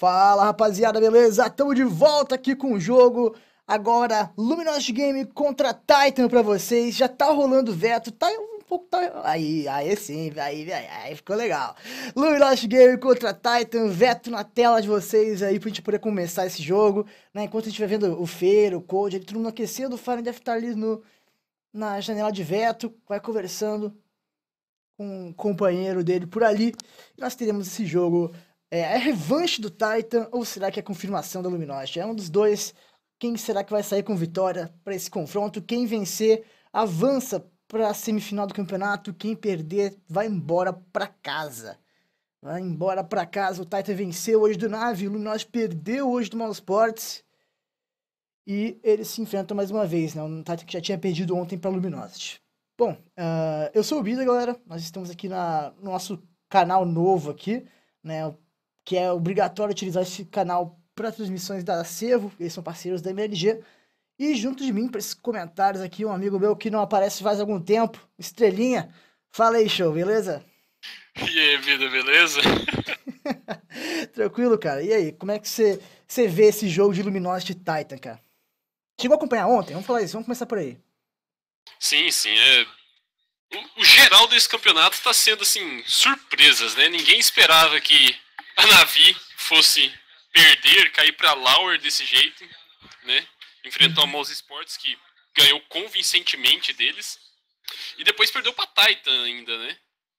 Fala rapaziada, beleza? Estamos de volta aqui com o jogo. Agora, Luminosity Game contra Titan pra vocês. Já tá rolando o veto, tá um pouco. Aí sim, aí ficou legal. Luminosity Game contra Titan, veto na tela de vocês aí pra gente poder começar esse jogo, né? Enquanto a gente vai vendo o Feiro, o Code, todo mundo aquecendo, o Fallen deve estar ali na janela de veto, vai conversando com um companheiro dele por ali. E nós teremos esse jogo. É a revanche do Titan ou será que é a confirmação da Luminosity? É um dos dois. Quem será que vai sair com vitória para esse confronto? Quem vencer avança para a semifinal do campeonato. Quem perder vai embora para casa. Vai embora para casa. O Titan venceu hoje do Na'Vi. O Luminosity perdeu hoje do Mousesports. E eles se enfrentam mais uma vez, né? O Titan que já tinha perdido ontem para Luminosity. Bom, eu sou o Bida, galera. Nós estamos aqui no nosso canal novo aqui, né? Que é obrigatório utilizar esse canal para transmissões da Acervo. Eles são parceiros da MLG. E junto de mim, para esses comentários aqui, um amigo meu que não aparece faz algum tempo, Estrelinha. Fala aí, show, beleza? E aí, vida, beleza? Tranquilo, cara. E aí, como é que você vê esse jogo de Luminosity Titan, cara? Chegou a acompanhar ontem? Vamos falar isso, vamos começar por aí. Sim. O geral desse campeonato tá sendo, assim, surpresas, né? Ninguém esperava que a Na'Vi fosse perder, cair pra Lower desse jeito, né? Enfrentou a Mouse Sports, que ganhou convincentemente deles. E depois perdeu pra Titan ainda, né?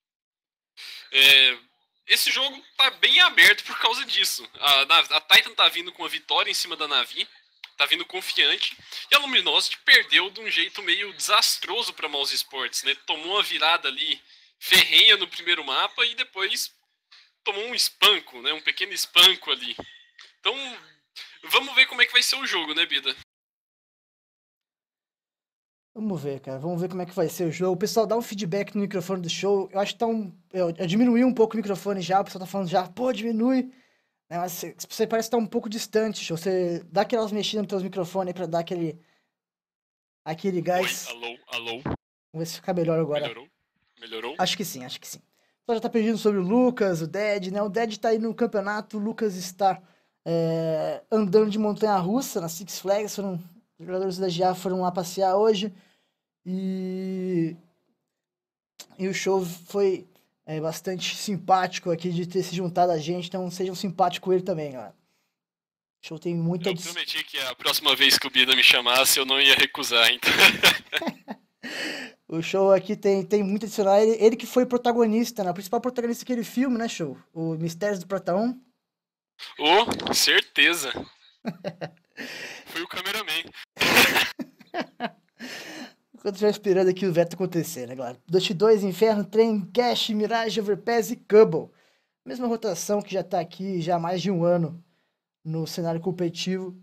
Esse jogo tá bem aberto por causa disso. A Titan tá vindo com a vitória em cima da Na'Vi, tá vindo confiante, e a Luminosity perdeu de um jeito meio desastroso pra Mouse Sports, né? Tomou uma virada ali ferrenha no primeiro mapa e depois tomou um espanco, né? Um pequeno espanco ali. Então, vamos ver como é que vai ser o jogo, né, Bida? Vamos ver, cara. Vamos ver como é que vai ser o jogo. O pessoal dá um feedback no microfone do show. Eu acho que tá eu diminuí um pouco o microfone já. O pessoal tá falando já, pô, diminui. Né, mas você parece estar um pouco distante, show. Você dá aquelas mexidas nos teus microfones aí pra dar aquele gás. Oi, alô. Vamos ver se fica melhor agora. Melhorou? Acho que sim. Então já tá pedindo sobre o Lucas, o Dead, né? O Dead tá aí no campeonato, o Lucas está andando de montanha-russa na Six Flags. Os jogadores da GA foram lá passear hoje. E o show foi bastante simpático aqui de ter se juntado a gente. Então sejam simpáticos com ele também, galera. O show tem muita... Eu prometi que a próxima vez que o Bida me chamasse eu não ia recusar, então... O show aqui tem muito adicional. Ele que foi protagonista, né? O principal protagonista daquele filme, né, show? O Mistérios do Prota 1. Oh, certeza. Foi o cameraman. Enquanto estiver esperando aqui o veto acontecer, né, galera? Dust 2, Inferno, Trem, Cash, Mirage, Overpass e Cubble. Mesma rotação que já tá aqui já há mais de um ano no cenário competitivo.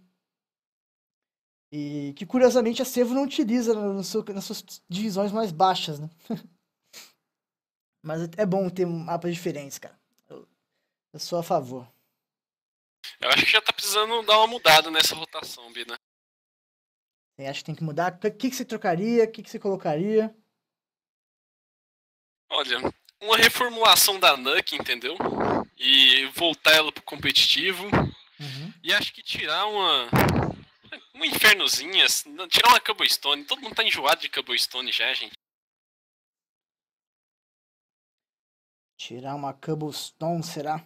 E que, curiosamente, a Cervo não utiliza nas suas divisões mais baixas, né? Mas é bom ter mapas diferentes, cara. Eu sou a favor. Eu acho que já tá precisando dar uma mudada nessa rotação, Bida. Você acha que tem que mudar? O que você trocaria? O que você colocaria? Olha, uma reformulação da Nuke, entendeu? E voltar ela pro competitivo. Uhum. E acho que tirar uma infernozinha, tirar uma Cobblestone. Todo mundo tá enjoado de Cobblestone já, gente. Tirar uma Cobblestone, será?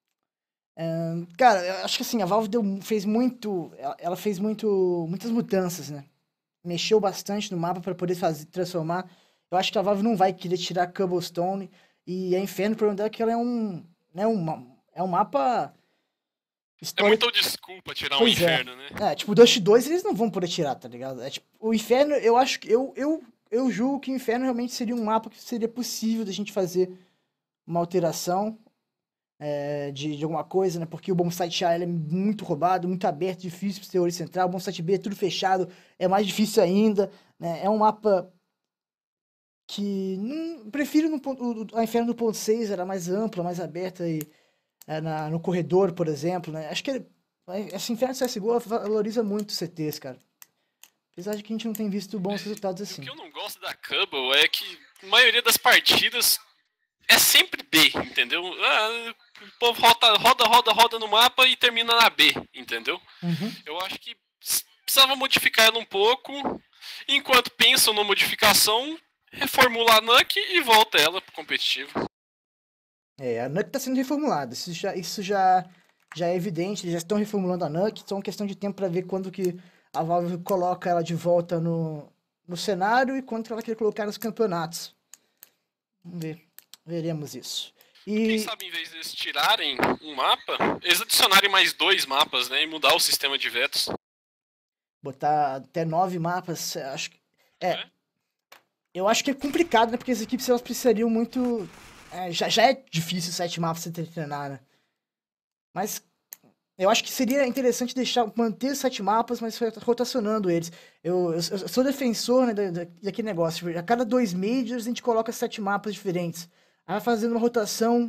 Cara, eu acho que assim, a Valve fez muitas mudanças, né? Mexeu bastante no mapa para poder transformar. Eu acho que a Valve não vai querer tirar Cobblestone. E a Inferno, o problema dela é que ela é um mapa histórico. É muita desculpa tirar um Inferno, né? Tipo, o Dust 2 eles não vão poder tirar, tá ligado? Tipo, o Inferno, eu acho que... Eu julgo que o Inferno realmente seria um mapa que seria possível da gente fazer uma alteração de alguma coisa, né? Porque o Bombsite A ele é muito roubado, muito aberto, difícil para teoria central. O Bombsite B é tudo fechado, é mais difícil ainda, né? É um mapa que... prefiro a Inferno do ponto 6, era mais ampla, mais aberta e... no corredor, por exemplo, né? Acho que esse Inferno CSGO valoriza muito CTs, cara. Apesar de que a gente não tem visto bons resultados assim. O que eu não gosto da Cubble é que a maioria das partidas é sempre B, entendeu? o povo roda no mapa e termina na B, entendeu? Eu acho que precisava modificar ela um pouco. Enquanto pensam na modificação, reformula a Nuke e volta ela pro competitivo. A Nuke tá sendo reformulada. Isso já é evidente. Eles já estão reformulando a Nuke. Só uma questão de tempo para ver quando que a Valve coloca ela de volta no cenário e quando ela quer colocar nos campeonatos. Vamos ver. Veremos isso. Quem sabe, em vez de eles tirarem um mapa, eles adicionarem mais 2 mapas, né? E mudar o sistema de vetos. Botar até 9 mapas, acho que... Eu acho que é complicado, né? Porque as equipes elas precisariam muito... já é difícil 7 mapas você treinar, né? Mas eu acho que seria interessante manter 7 mapas, mas rotacionando eles. Eu sou defensor, né, daquele negócio. A cada 2 Majors a gente coloca 7 mapas diferentes. Aí vai fazendo uma rotação...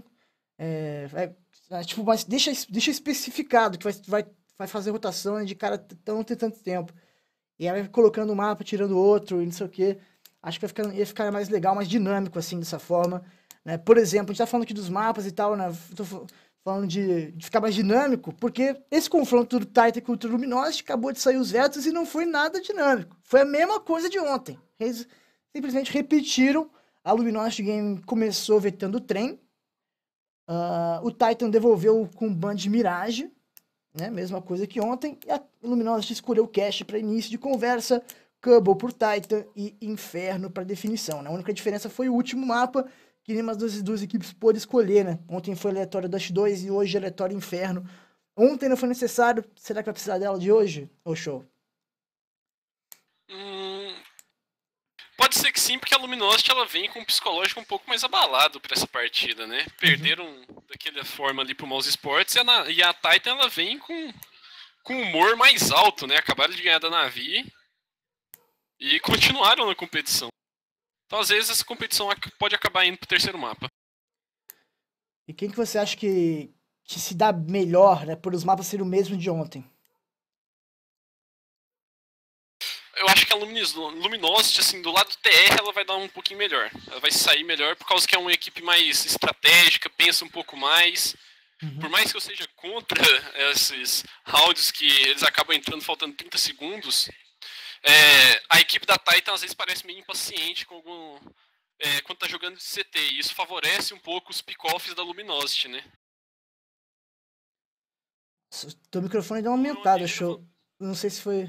mas deixa especificado que vai fazer rotação, né, de cara tanto tempo. E aí vai colocando um mapa, tirando outro, e não sei o quê. Acho que ia ficar mais legal, mais dinâmico, assim, dessa forma. Né? Por exemplo, a gente tá falando aqui dos mapas e tal, né? Tô falando de ficar mais dinâmico, porque esse confronto do Titan contra o Luminosity acabou de sair os vetos e não foi nada dinâmico. Foi a mesma coisa de ontem. Eles simplesmente repetiram. A Luminosity Game começou vetando o trem. O Titan devolveu com ban de Mirage, né? Mesma coisa que ontem. E a Luminosity escolheu o cache para início de conversa, Cubble por Titan e Inferno para definição. Né? A única diferença foi o último mapa, que nenhuma das duas equipes pôde escolher, né? Ontem foi aleatório Dash 2 e hoje aleatório Inferno. Ontem não foi necessário. Será que vai precisar dela de hoje? Ou show? Pode ser que sim, porque a Luminosity ela vem com um psicológico um pouco mais abalado para essa partida, né? Perderam daquela forma ali pro Mouse Sports e a Titan ela vem com humor mais alto, né? Acabaram de ganhar da Navi e continuaram na competição. Então, às vezes, essa competição pode acabar indo pro terceiro mapa. E quem que você acha que se dá melhor, né? Por os mapas serem o mesmo de ontem? Eu acho que a Luminosity, assim, do lado do TR, ela vai dar um pouquinho melhor. Ela vai sair melhor por causa que é uma equipe mais estratégica, pensa um pouco mais. Por mais que eu seja contra esses rounds que eles acabam entrando faltando 30 segundos, a equipe da Titan às vezes parece meio impaciente com quando tá jogando de CT. E isso favorece um pouco os pick-offs da Luminosity, né? Teu microfone deu uma aumentada, show. Não sei se foi...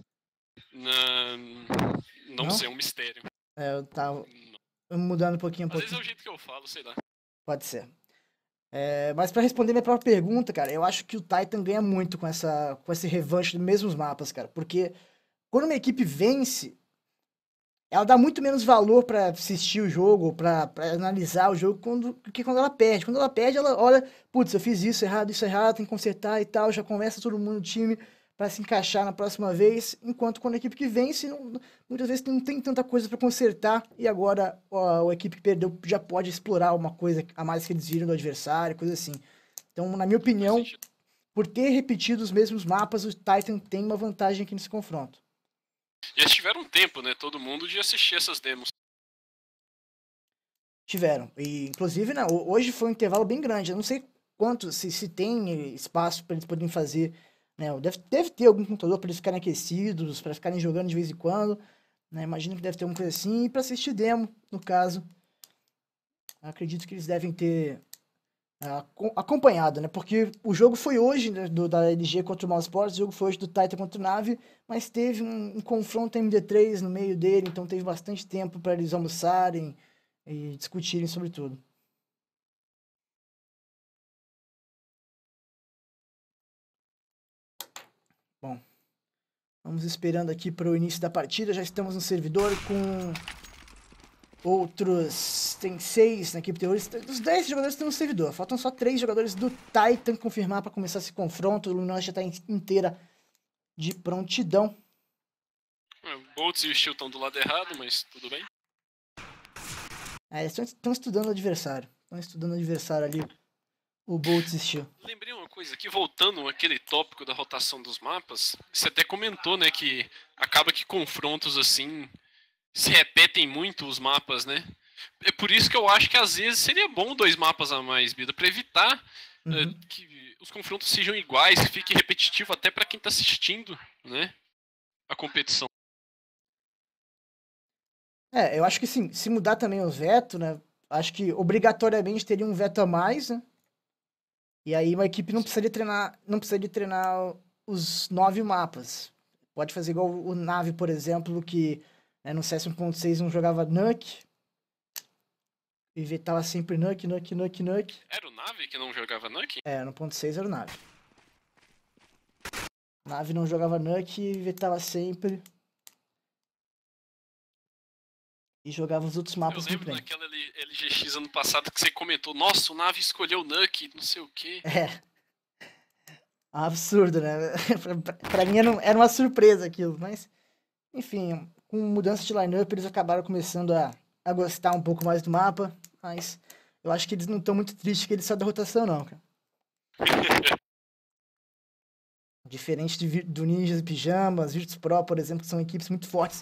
Não sei, é um mistério. Eu tava mudando um pouquinho. Às vezes é o jeito que eu falo, sei lá. Pode ser. Mas pra responder minha própria pergunta, cara, eu acho que o Titan ganha muito com esse revanche dos mesmos mapas, cara. Porque quando uma equipe vence, ela dá muito menos valor pra assistir o jogo, pra analisar o jogo, do que quando ela perde. Quando ela perde, ela olha, putz, eu fiz isso errado, tem que consertar e tal, já conversa todo mundo no time para se encaixar na próxima vez, enquanto quando a equipe que vence, muitas vezes não tem tanta coisa para consertar, e agora a equipe que perdeu já pode explorar uma coisa a mais que eles viram do adversário, coisa assim. Então, na minha opinião, por ter repetido os mesmos mapas, o Titan tem uma vantagem aqui nesse confronto. E eles tiveram tempo, né, todo mundo, de assistir essas demos. Tiveram, e inclusive, né, hoje foi um intervalo bem grande, eu não sei quanto, se tem espaço para eles poderem fazer... Né, deve ter algum computador para eles ficarem aquecidos, para ficarem jogando de vez em quando. Né, imagino que deve ter alguma coisa assim. E para assistir demo, no caso. Acredito que eles devem ter acompanhado, né? Porque o jogo foi hoje, né, da LG contra o Mouse Sports, o jogo foi hoje do Titan contra o Nave, mas teve um confronto MD3 no meio dele, então teve bastante tempo para eles almoçarem e discutirem sobre tudo. Bom, vamos esperando aqui para o início da partida. Já estamos no servidor com outros... Tem 6 na equipe terrorista. Os 10 jogadores estão no servidor. Faltam só 3 jogadores do Titan confirmar para começar esse confronto. O Luminosity já está inteira de prontidão. O Boltz e o Steel estão do lado errado, mas tudo bem. Eles estão estudando o adversário. Estão estudando o adversário ali. O Bolt desistiu. Lembrei uma coisa aqui, voltando àquele tópico da rotação dos mapas, você até comentou, né, que acaba que confrontos assim se repetem muito os mapas, né? É por isso que eu acho que às vezes seria bom 2 mapas a mais, Bida, pra evitar Uhum. que os confrontos sejam iguais, que fique repetitivo até pra quem tá assistindo, né? A competição. Eu acho que sim, se mudar também os vetos, né? Acho que obrigatoriamente teria um veto a mais, né? E aí uma equipe não Sim. precisaria treinar, não precisaria treinar os 9 mapas. Pode fazer igual o Nave, por exemplo, que né, no CS 1.6 não jogava Nuke, e vetava sempre Nuke, Nuke, Nuke, Nuke. Era o Nave que não jogava Nuke? No 1.6 era o Nave. Nave não jogava Nuke e vetava sempre. E jogava os outros Eu mapas muito lembro bem. naquela LGX ano passado que você comentou, nossa, o Nave escolheu o Nuke, não sei o quê. É, um absurdo, né? Pra mim era uma surpresa aquilo, mas enfim, com mudança de lineup eles acabaram começando a gostar um pouco mais do mapa, mas eu acho que eles não estão muito tristes que eles saíram da rotação não, cara. Diferente do Ninjas e Pijamas, Virtus Pro, por exemplo, que são equipes muito fortes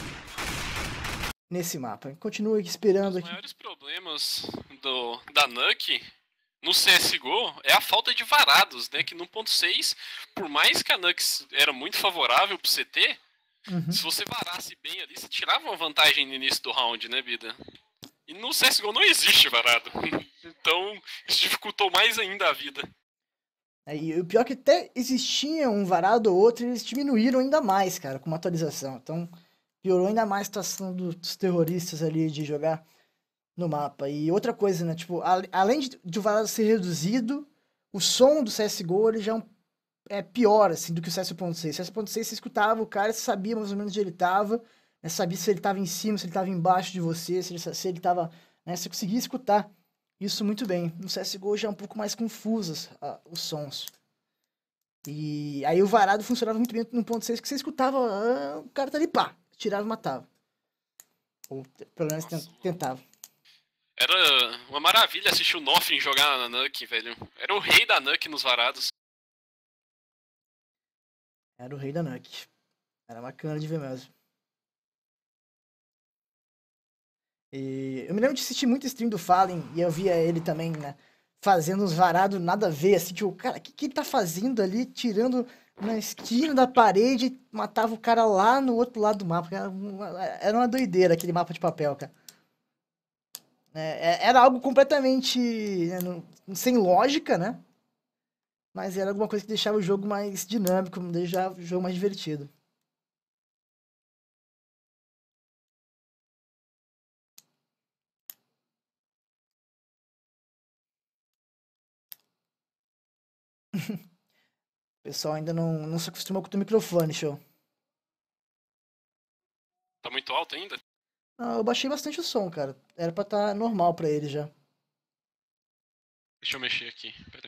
nesse mapa. Continua aqui Um esperando dos aqui. maiores problemas da Nuke no CSGO é a falta de varados, né? Que no 1.6, por mais que a Nuke era muito favorável pro CT, Uhum. se você varasse bem ali, você tirava uma vantagem no início do round, né, Bida? E no CSGO não existe varado. Então, isso dificultou mais ainda a vida. E o pior é que até existia um varado ou outro, eles diminuíram ainda mais, cara, com uma atualização. Então, piorou ainda mais a situação dos terroristas ali de jogar no mapa. E outra coisa, né? Tipo, além de o varado ser reduzido, o som do CSGO ele já é pior, assim, do que o CS 1.6. O CS 1.6 você escutava o cara, você sabia mais ou menos onde ele tava, né? Sabia se ele tava em cima, se ele tava embaixo de você, se ele tava, né? Você conseguia escutar isso muito bem. No CSGO já é um pouco mais confusos os sons. E aí o varado funcionava muito bem no 1.6, que você escutava, o cara tá ali, pá, tirava e matava. Ou pelo menos Nossa, tentava. era uma maravilha assistir o Nothing jogar na Nuke, velho. Era o rei da Nuke nos varados. Era o rei da Nuke. Era bacana de ver mesmo. E eu me lembro de assistir muito stream do Fallen e eu via ele também, né? Fazendo uns varados nada a ver, assim, tipo, cara, o que ele tá fazendo ali, tirando na esquina da parede, matava o cara lá no outro lado do mapa. Era uma doideira aquele mapa de papel, cara. Era algo completamente né, sem lógica, né? Mas era alguma coisa que deixava o jogo mais dinâmico, deixava o jogo mais divertido. O pessoal ainda não se acostumou com o teu microfone, show. Tá muito alto ainda? Ah, eu baixei bastante o som, cara. Era pra estar normal pra ele já. Deixa eu mexer aqui. Pera aí.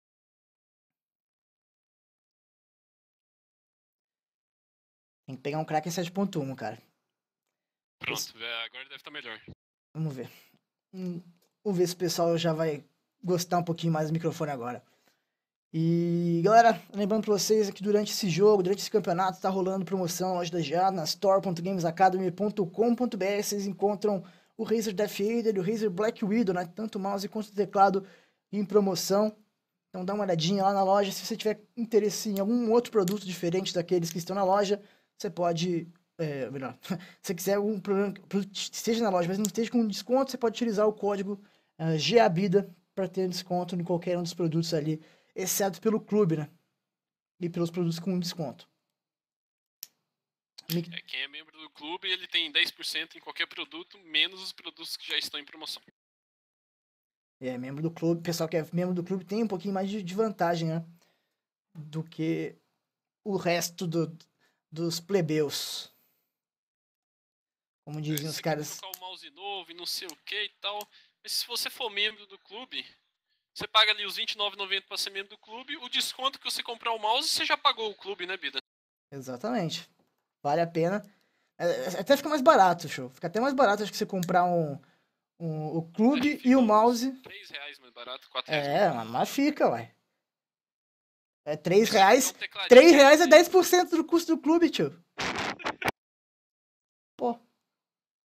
Tem que pegar um Kraken 7.1, cara. Pronto, agora deve estar melhor. Vamos ver. Vamos ver se o pessoal já vai gostar um pouquinho mais do microfone agora. E, galera, lembrando pra vocês que durante esse jogo, durante esse campeonato, tá rolando promoção na loja da GA, na store.gamesacademy.com.br. Vocês encontram o Razer Death Adder e o Razer Black Widow, né? Tanto o mouse quanto o teclado em promoção. Então dá uma olhadinha lá na loja. Se você tiver interesse em algum outro produto diferente daqueles que estão na loja, você pode. Melhor, se você quiser algum produto que esteja na loja, mas não esteja com desconto, você pode utilizar o código GABIDA para ter desconto em qualquer um dos produtos ali, exceto pelo clube, né? E pelos produtos com desconto. Quem é membro do clube, ele tem 10% em qualquer produto, menos os produtos que já estão em promoção. Membro do clube, pessoal que é membro do clube tem um pouquinho mais de vantagem, né? Do que o resto dos plebeus. Como diziam os Você quer caras. trocar o mouse novo e não sei o que e tal. Mas se você for membro do clube, você paga ali os R$29,90 pra ser membro do clube. O desconto que você comprar o mouse, você já pagou o clube, né, Bida? Exatamente. Vale a pena. Até fica mais barato, show. Fica até mais barato, acho que você comprar o Acho que clube e fica o uns mouse. R$3 mais barato, R$4 mais barato. Mas fica, ué. É 3 Se você quiser reais. um tecladinho 3 reais é ali, 10% do custo do clube, tio. Pô.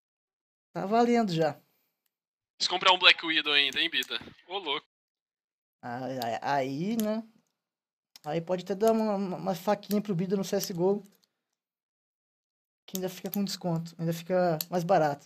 Tá valendo já. se comprar um Black Widow ainda, hein, Bida? Ô, louco. Aí, né? Aí pode até dar uma faquinha pro Bida no CSGO. Que ainda fica com desconto. Ainda fica mais barato.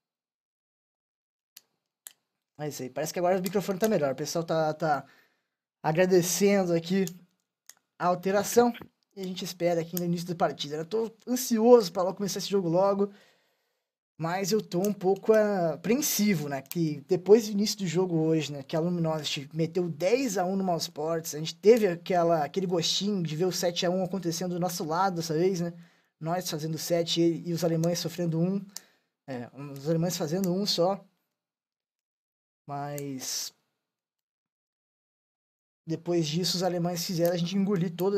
Mas aí, parece que agora o microfone tá melhor. O pessoal tá agradecendo aqui a alteração. E a gente espera aqui no início da partida. Eu tô ansioso pra logo começar esse jogo logo. Mas eu tô um pouco apreensivo, né? Que depois do início do jogo hoje, né? Que a Luminosity meteu 10-1 no Mousesports. A gente teve aquele gostinho de ver o 7-1 acontecendo do nosso lado dessa vez, né? Nós fazendo 7 e os alemães sofrendo 1. Os alemães fazendo 1 só. Mas depois disso os alemães fizeram a gente engolir toda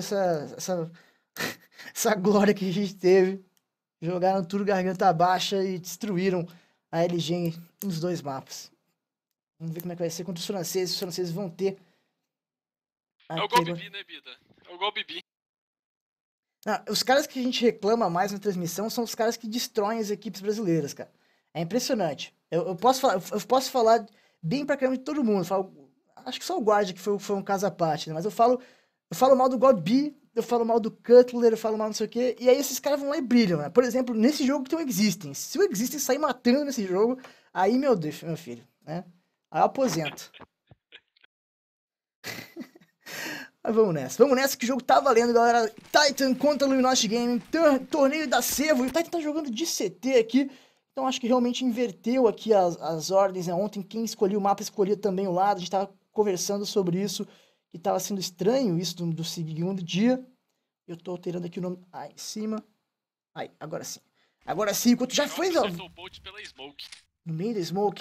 essa glória que a gente teve. Jogaram tudo garganta baixa e destruíram a LG nos 2 mapas. Vamos ver como é que vai ser contra os franceses. Os franceses vão ter... É o GoBB, né, Bida? É o GoBB. Os caras que a gente reclama mais na transmissão são os caras que destroem as equipes brasileiras, cara. É impressionante. Eu posso falar bem pra caramba de todo mundo. Acho que só o Guardia que foi um caso à parte, né? Mas eu falo mal do GoBB, eu falo mal do Cutler, eu falo mal não sei o quê, e aí esses caras vão lá e brilham, né? Por exemplo, nesse jogo tem o Existence. Se o Existence sair matando nesse jogo, aí, meu Deus, meu filho, né? Aí eu aposento. Mas vamos nessa que o jogo tá valendo, galera. Titan contra Luminosity Gaming, torneio da Sevo, e o Titan tá jogando de CT aqui, então acho que realmente inverteu aqui as ordens, né? Ontem quem escolhia o mapa escolhia também o lado, a gente tava conversando sobre isso, que tava sendo estranho isso do segundo dia. Eu tô alterando aqui o nome aí em cima. Aí, agora sim. Agora sim, enquanto já foi... Acertou o Bolt pela Smoke. No meio da Smoke.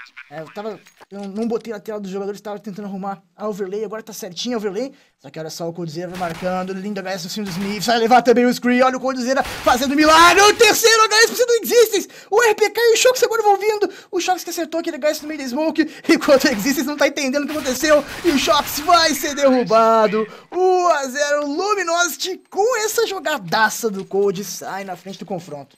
Eu não botei na tela dos jogadores, tava tentando arrumar a overlay, agora tá certinho a overlay. Só que olha só, o Coldzera vai marcando, lindo HS no cima do Smith, vai levar também o screen, olha o Coldzera fazendo milagre, o terceiro HS precisa do Existence, o RPK e o Shox agora vão vindo, o Shox que acertou aquele HS no meio da Smoke, enquanto o Existence não tá entendendo o que aconteceu, e o Shox vai ser derrubado, 1-0 Luminosity com essa jogadaça do Cold, sai na frente do confronto.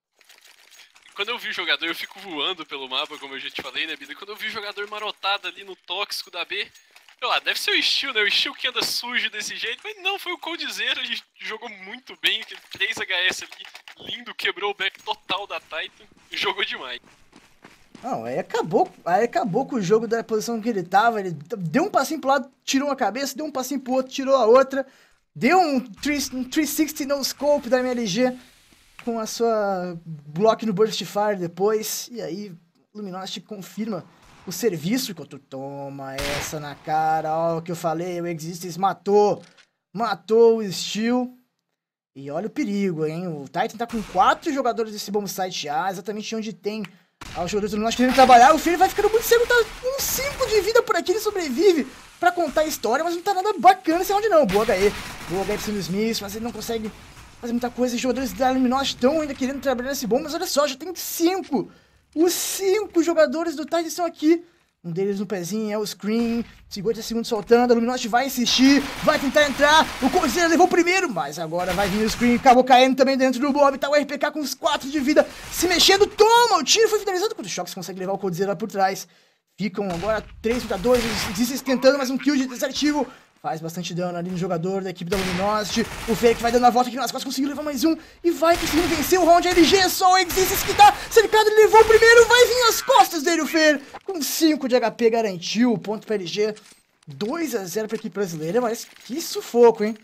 Quando eu vi o jogador, eu fico voando pelo mapa, como eu já te falei, né, Bida? Quando eu vi o jogador marotado ali no tóxico da B, deve ser o Steel, né? O Steel que anda sujo desse jeito, mas não, foi o Coldzera, ele jogou muito bem, 3 HS ali, lindo, quebrou o back total da Titan, e jogou demais. Não, aí acabou com o jogo da posição que ele tava, ele deu um passinho pro lado, tirou uma cabeça, deu um passinho pro outro, tirou a outra, deu um 360 no scope da MLG, com a sua block no Burst Fire depois, e aí Luminosity confirma o serviço, enquanto toma essa na cara, ó, o que eu falei, o Existence matou o Steel, e olha o perigo, hein, o Titan tá com 4 jogadores desse bom site A, exatamente onde tem os jogadores do Luminosity querendo trabalhar, o Fear vai ficando muito cego, tá com 5 de vida por aqui, ele sobrevive pra contar a história, mas não tá nada bacana esse round não, boa HE pra cima do Smith, mas ele não consegue fazer muita coisa, os jogadores da Luminosity estão ainda querendo trabalhar nesse bom, mas olha só, já tem 5. Os 5 jogadores do Titan estão aqui. Um deles no pezinho é o Screen, 50 segundos soltando, a Luminosity vai insistir, vai tentar entrar, o Coldzera levou o primeiro, mas agora vai vir o Screen, acabou caindo também dentro do Bob, tá o RPK com os 4 de vida, se mexendo, toma, o tiro foi finalizado, quando o Shox consegue levar o Coldzera por trás. Ficam agora 3-2, eles tentando mais um kill de desertivo. Faz bastante dano ali no jogador da equipe da Luminosity. O Fake vai dando a volta aqui nas costas, conseguiu levar mais um. E vai conseguindo vencer o round LG. Só o Existence que tá cercado, ele levou o primeiro. Vai vir nas costas dele o Fer. Com 5 de HP garantiu o ponto pra LG. 2-0 pra equipe brasileira, mas que sufoco, hein?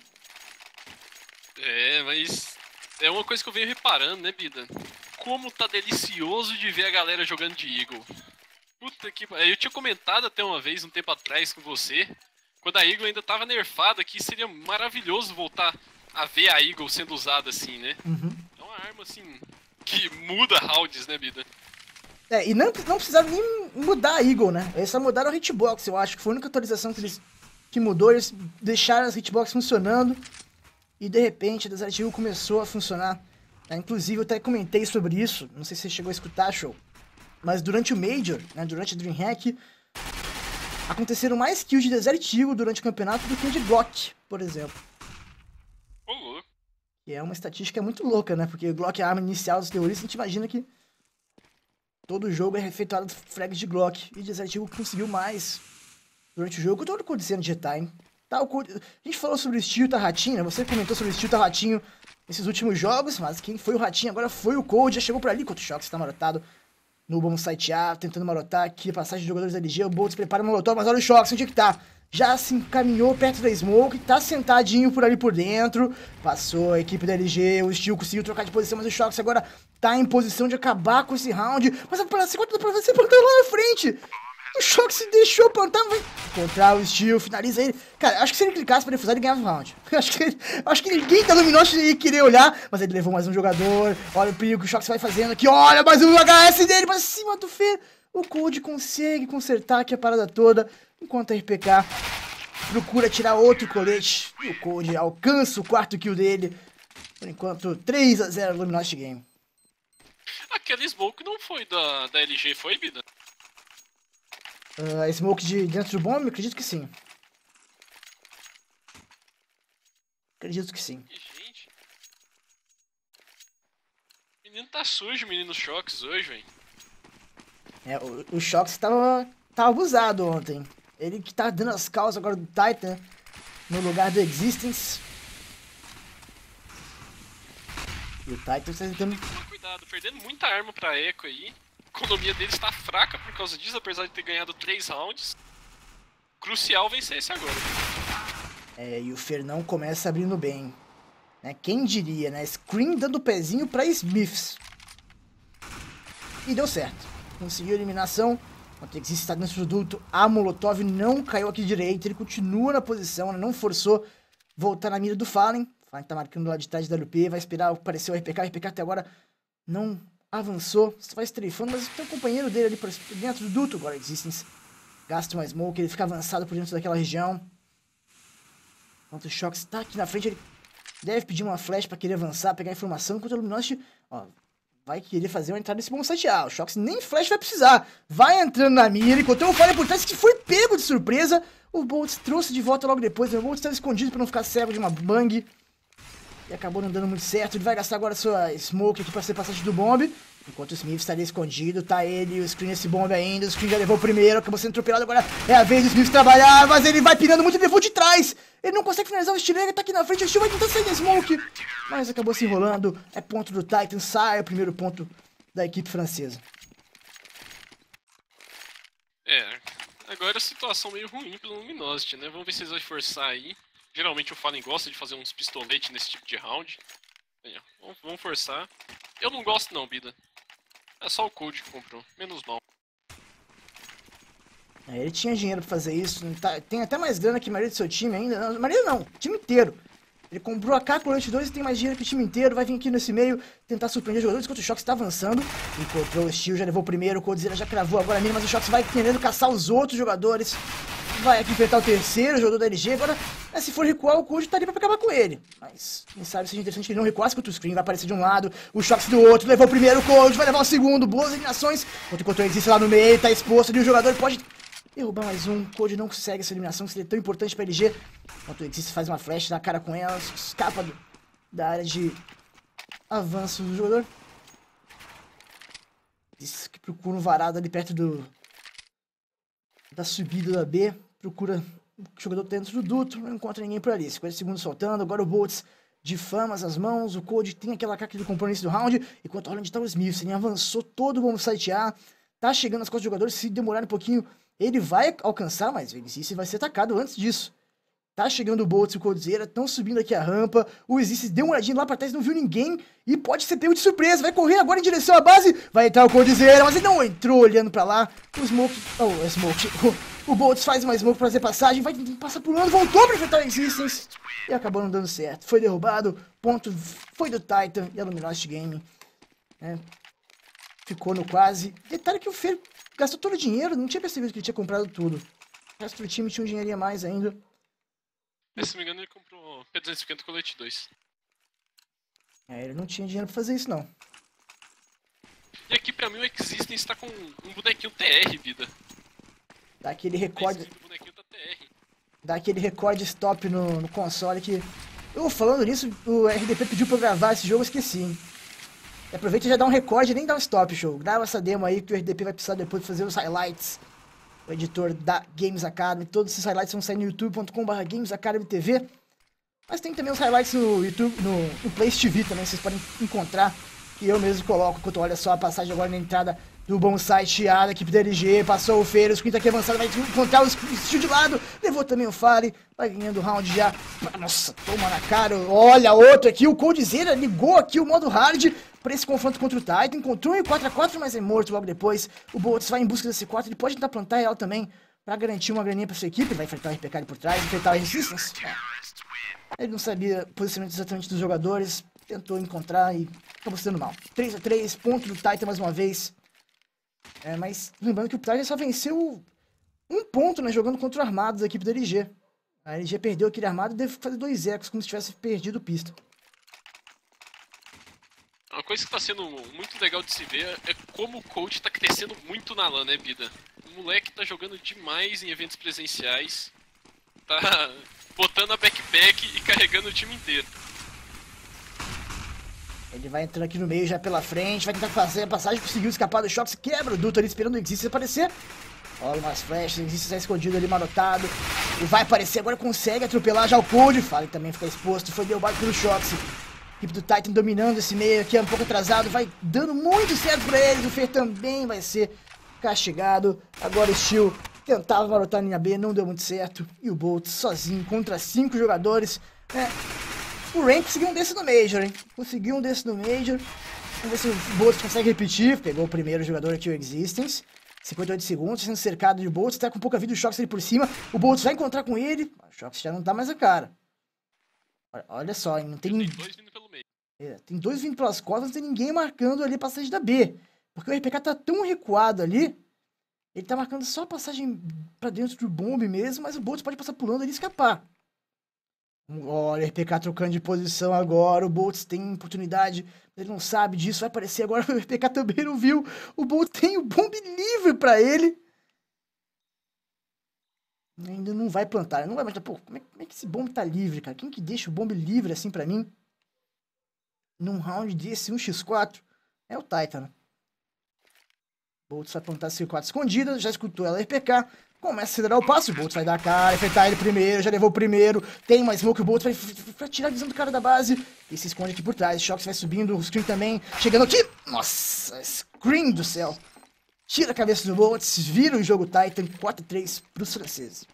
Mas é uma coisa que eu venho reparando, né, Bida? Como tá delicioso de ver a galera jogando de Eagle. Puta que... Eu tinha comentado até uma vez, um tempo atrás, com você... Quando a Eagle ainda tava nerfada aqui, seria maravilhoso voltar a ver a Eagle sendo usada assim, né? Uhum. É uma arma, assim, que muda rounds, né, Bida? E não precisaram nem mudar a Eagle, né? Eles só mudaram a hitbox, eu acho que foi a única atualização que mudou. Eles deixaram as hitbox funcionando e, de repente, a Desert Eagle começou a funcionar. Inclusive, eu até comentei sobre isso, não sei se você chegou a escutar, Show. Mas durante o Major, né, durante a DreamHack, aconteceram mais kills de Desert Eagle durante o campeonato do que de Glock, por exemplo. E é uma estatística muito louca, né? Porque o Glock é a arma inicial dos terroristas, a gente imagina que todo jogo é efetuado frags de Glock. E Desert Eagle conseguiu mais durante o jogo. Todo acontecendo de time. Tá, a gente falou sobre o Steel tá Ratinho, né? Você comentou sobre o Steel tá Ratinho nesses últimos jogos, mas quem foi o Ratinho agora foi o Cold. Já chegou por ali enquanto o Shox tá marotado no bom site A, tentando marotar aqui a passagem de jogadores da LG. O Boltz prepara o molotov, mas olha o Shox, onde é que tá? Já se encaminhou perto da Smoke, tá sentadinho por ali por dentro. Passou a equipe da LG, o Steel conseguiu trocar de posição, mas o Shox agora tá em posição de acabar com esse round. Mas a segunda pra você plantar lá na frente. O Shox se deixou plantar, vai encontrar o Steel, finaliza ele. Cara, acho que se ele clicasse pra defusar, ele ganhava o round. Acho que ninguém da Luminosity ia querer olhar, mas ele levou mais um jogador. Olha o perigo que o Shox vai fazendo aqui. Olha mais um HS dele pra cima do Fer. O Cold consegue consertar aqui a parada toda, enquanto a RPK procura tirar outro colete. E o Cold alcança o quarto kill dele. Por enquanto, 3-0 Luminosity Game. Aquele smoke não foi da LG, foi, Bida? Smoke de dentro do bomb? Acredito que sim. Acredito que sim. E, gente... O menino tá sujo, menino Shox hoje, velho. O Shox tava abusado ontem. Ele que tá dando as causas agora do Titan no lugar do Existence. E o Titan está tentando... Cuidado, perdendo muita arma pra Echo aí. A economia dele está fraca por causa disso, apesar de ter ganhado 3 rounds. Crucial vencer esse agora. E o Fernão começa abrindo bem. Né? Quem diria, né? Screen dando pezinho pra Smiths. E deu certo. Conseguiu a eliminação. Enquanto Existe está dentro do duto, a Molotov não caiu aqui direito. Ele continua na posição, né? Não forçou voltar na mira do Fallen. Fallen tá marcando lá de trás da WP. Vai esperar aparecer o RPK. O RPK até agora não avançou. Só vai estrefando, mas tem um companheiro dele ali por dentro do duto. Agora Existence gasta uma smoke. Ele fica avançado por dentro daquela região. Enquanto o Shox está aqui na frente, ele deve pedir uma flash para querer avançar, pegar a informação. Enquanto o Luminosity, ó, vai querer fazer uma entrada nesse bom site A. O Shox nem flash vai precisar. Vai entrando na mira, encontrou o Fallen por trás, que foi pego de surpresa. O Boltz trouxe de volta logo depois. O Boltz estava escondido para não ficar cego de uma bang. E acabou não dando muito certo. Ele vai gastar agora sua smoke aqui para ser passagem do bomb. Enquanto o Smith estaria escondido, tá ele, o Screen nesse bomb ainda. O Screen já levou o primeiro, acabou sendo atropelado. Agora é a vez do Smith trabalhar, mas ele vai pirando muito, ele levou de trás. Ele não consegue finalizar o Steel, ele tá aqui na frente. O Steel vai tentar sair da smoke, mas acabou se enrolando. É ponto do Titan, sai o primeiro ponto da equipe francesa. Agora a situação meio ruim pelo Luminosity, né? Vamos ver se eles vão forçar aí. Geralmente o Fallen gosta de fazer uns pistoletes nesse tipo de round. Vamos forçar. Eu não gosto não, Bida. É só o Cold que comprou, menos mal. Ele tinha dinheiro pra fazer isso, tem até mais grana que a maioria do seu time ainda. Não, maioria não, o time inteiro. Ele comprou a K Colete 2 e tem mais dinheiro que o time inteiro. Vai vir aqui nesse meio tentar surpreender os jogadores enquanto o Shox está avançando. Encontrou o Steel, já levou o primeiro, o Coldzera já cravou agora mesmo, mas o Shox vai querendo caçar os outros jogadores. Vai aqui enfrentar o terceiro jogador da LG. Agora, se for recuar, o Cold tá ali pra acabar com ele. Mas, quem sabe seja interessante que ele não recuasse, enquanto o Screen vai aparecer de um lado, o Shox do outro, levou o primeiro, o Cold vai levar o segundo. Boas eliminações. Enquanto o Existe lá no meio, tá exposto ali, o jogador pode derrubar mais um. O Cold não consegue essa eliminação, que seria tão importante pra LG. Enquanto o Existe faz uma flash na cara com ela, escapa da área de avanço do jogador. Isso que procura um varado ali perto da subida da B. Procura o jogador dentro do duto, não encontra ninguém por ali. 50 segundos soltando, agora o Boltz difama as mãos, o Cold tem aquela AK que ele comprou no início do round, enquanto olha onde tá o Smith, ele avançou todo o bom site A, tá chegando nas costas do jogador, se demorar um pouquinho, ele vai alcançar, mas o Existe vai ser atacado antes disso. Tá chegando o Boltz e o Coldzera, estão subindo aqui a rampa, o Existe deu uma olhadinha lá pra trás, não viu ninguém, e pode ser pego de surpresa, vai correr agora em direção à base, vai entrar o Coldzera, mas ele não entrou olhando pra lá, o Boltz faz uma smoke pra fazer passagem, vai passar pulando, voltou pra enfrentar o Existence, e acabou não dando certo, foi derrubado, ponto foi do Titan, e a Luminosity Game, né, ficou no quase. Detalhe que o Fer gastou todo o dinheiro, não tinha percebido que ele tinha comprado tudo, o resto do time tinha um dinheirinho a mais ainda. Se não me engano, ele comprou P250 Colete 2. Ele não tinha dinheiro pra fazer isso, não. E aqui, pra mim, o Existence tá com um bonequinho TR, Vida. Dá aquele recorde... O bonequinho tá TR. Dá aquele recorde stop no console que... falando nisso, o RDP pediu pra eu gravar esse jogo, eu esqueci, hein. Aproveita e já dá um recorde, nem dá um stop, show. Grava essa demo aí que o RDP vai precisar depois fazer os highlights o editor da Games Academy. Todos esses highlights vão sair no youtube.com/GamesAcademyTV. Mas tem também os highlights no YouTube, no Place TV também, vocês podem encontrar, que eu mesmo coloco, enquanto olha só a passagem agora na entrada do bonsai chiado, a equipe da LG, passou o Feiro, o screen tá aqui avançado, vai encontrar o Steel de lado, levou também o Fale, vai ganhando o round já, nossa, toma na cara, olha outro aqui, o Coldzera ligou aqui o modo hard pra esse confronto contra o Titan, encontrou um 4x4, mas é morto logo depois, o Boltz vai em busca desse 4, ele pode tentar plantar ela também, pra garantir uma graninha pra sua equipe, vai enfrentar o RPK ali por trás, enfrentar o Resistance, Ele não sabia o posicionamento exatamente dos jogadores, tentou encontrar e acabou se dando mal. 3x3, ponto do Titan mais uma vez. Mas lembrando que o Titan só venceu um ponto, né, jogando contra o Armados da equipe da LG. A LG perdeu aquele Armado e deve fazer 2 ecos, como se tivesse perdido pista. Uma coisa que tá sendo muito legal de se ver é como o coach tá crescendo muito na LAN, né, Bida? O moleque tá jogando demais em eventos presenciais. Tá botando a backpack e carregando o time inteiro. Ele vai entrando aqui no meio já pela frente, vai tentar fazer a passagem, conseguiu escapar do choque, quebra o duto ali esperando o Existence aparecer. Olha umas flechas, o Existence está escondido ali, marotado. E vai aparecer, agora consegue atropelar já o Cold. Fala que também fica exposto, foi derrubado pelo Shox. Equipe do Titan dominando esse meio aqui, é um pouco atrasado, vai dando muito certo pra eles. O Fer também vai ser castigado. Agora o Steel tentava marotar a linha B, não deu muito certo. E o Bolt sozinho contra 5 jogadores. O Rain conseguiu um desse no Major, hein? Conseguiu um desse no Major. Vamos ver se o Bolt consegue repetir. Pegou o primeiro jogador aqui, o Existence. 58 segundos, sendo cercado de Bolt. Tá com pouca vida, o Shox ali por cima. O Bolt vai encontrar com ele. O Shox já não tá mais a cara. Olha só, hein? Não tem... Tem 2 vindo pelo meio. Tem 2 vindo pelas costas, não tem ninguém marcando ali a passagem da B. Porque o RPK tá tão recuado ali. Ele tá marcando só a passagem pra dentro do bombe mesmo, mas o Bolt pode passar pulando ali e escapar. Olha, o RPK trocando de posição agora, o Boltz tem oportunidade, ele não sabe disso, vai aparecer agora, o RPK também não viu, o Boltz tem o bombe livre pra ele. Ainda não vai plantar, não vai mais, pô, como é que esse bombe tá livre, cara? Quem que deixa o bombe livre assim pra mim? Num round desse, 1x4, é o Titan, né? O Boltz vai plantar C4 escondida, já escutou ela, RPK. Começa a acelerar o passo, o Bolt vai dar a cara, enfrentar ele primeiro, já levou o primeiro. Tem mais smoke, o Bolt vai tirar a visão do cara da base. E se esconde aqui por trás, o Shox vai subindo, o Screen também, chegando aqui. Nossa, Screen do céu. Tira a cabeça do Bolt, vira o jogo Titan, 4x3 pros franceses.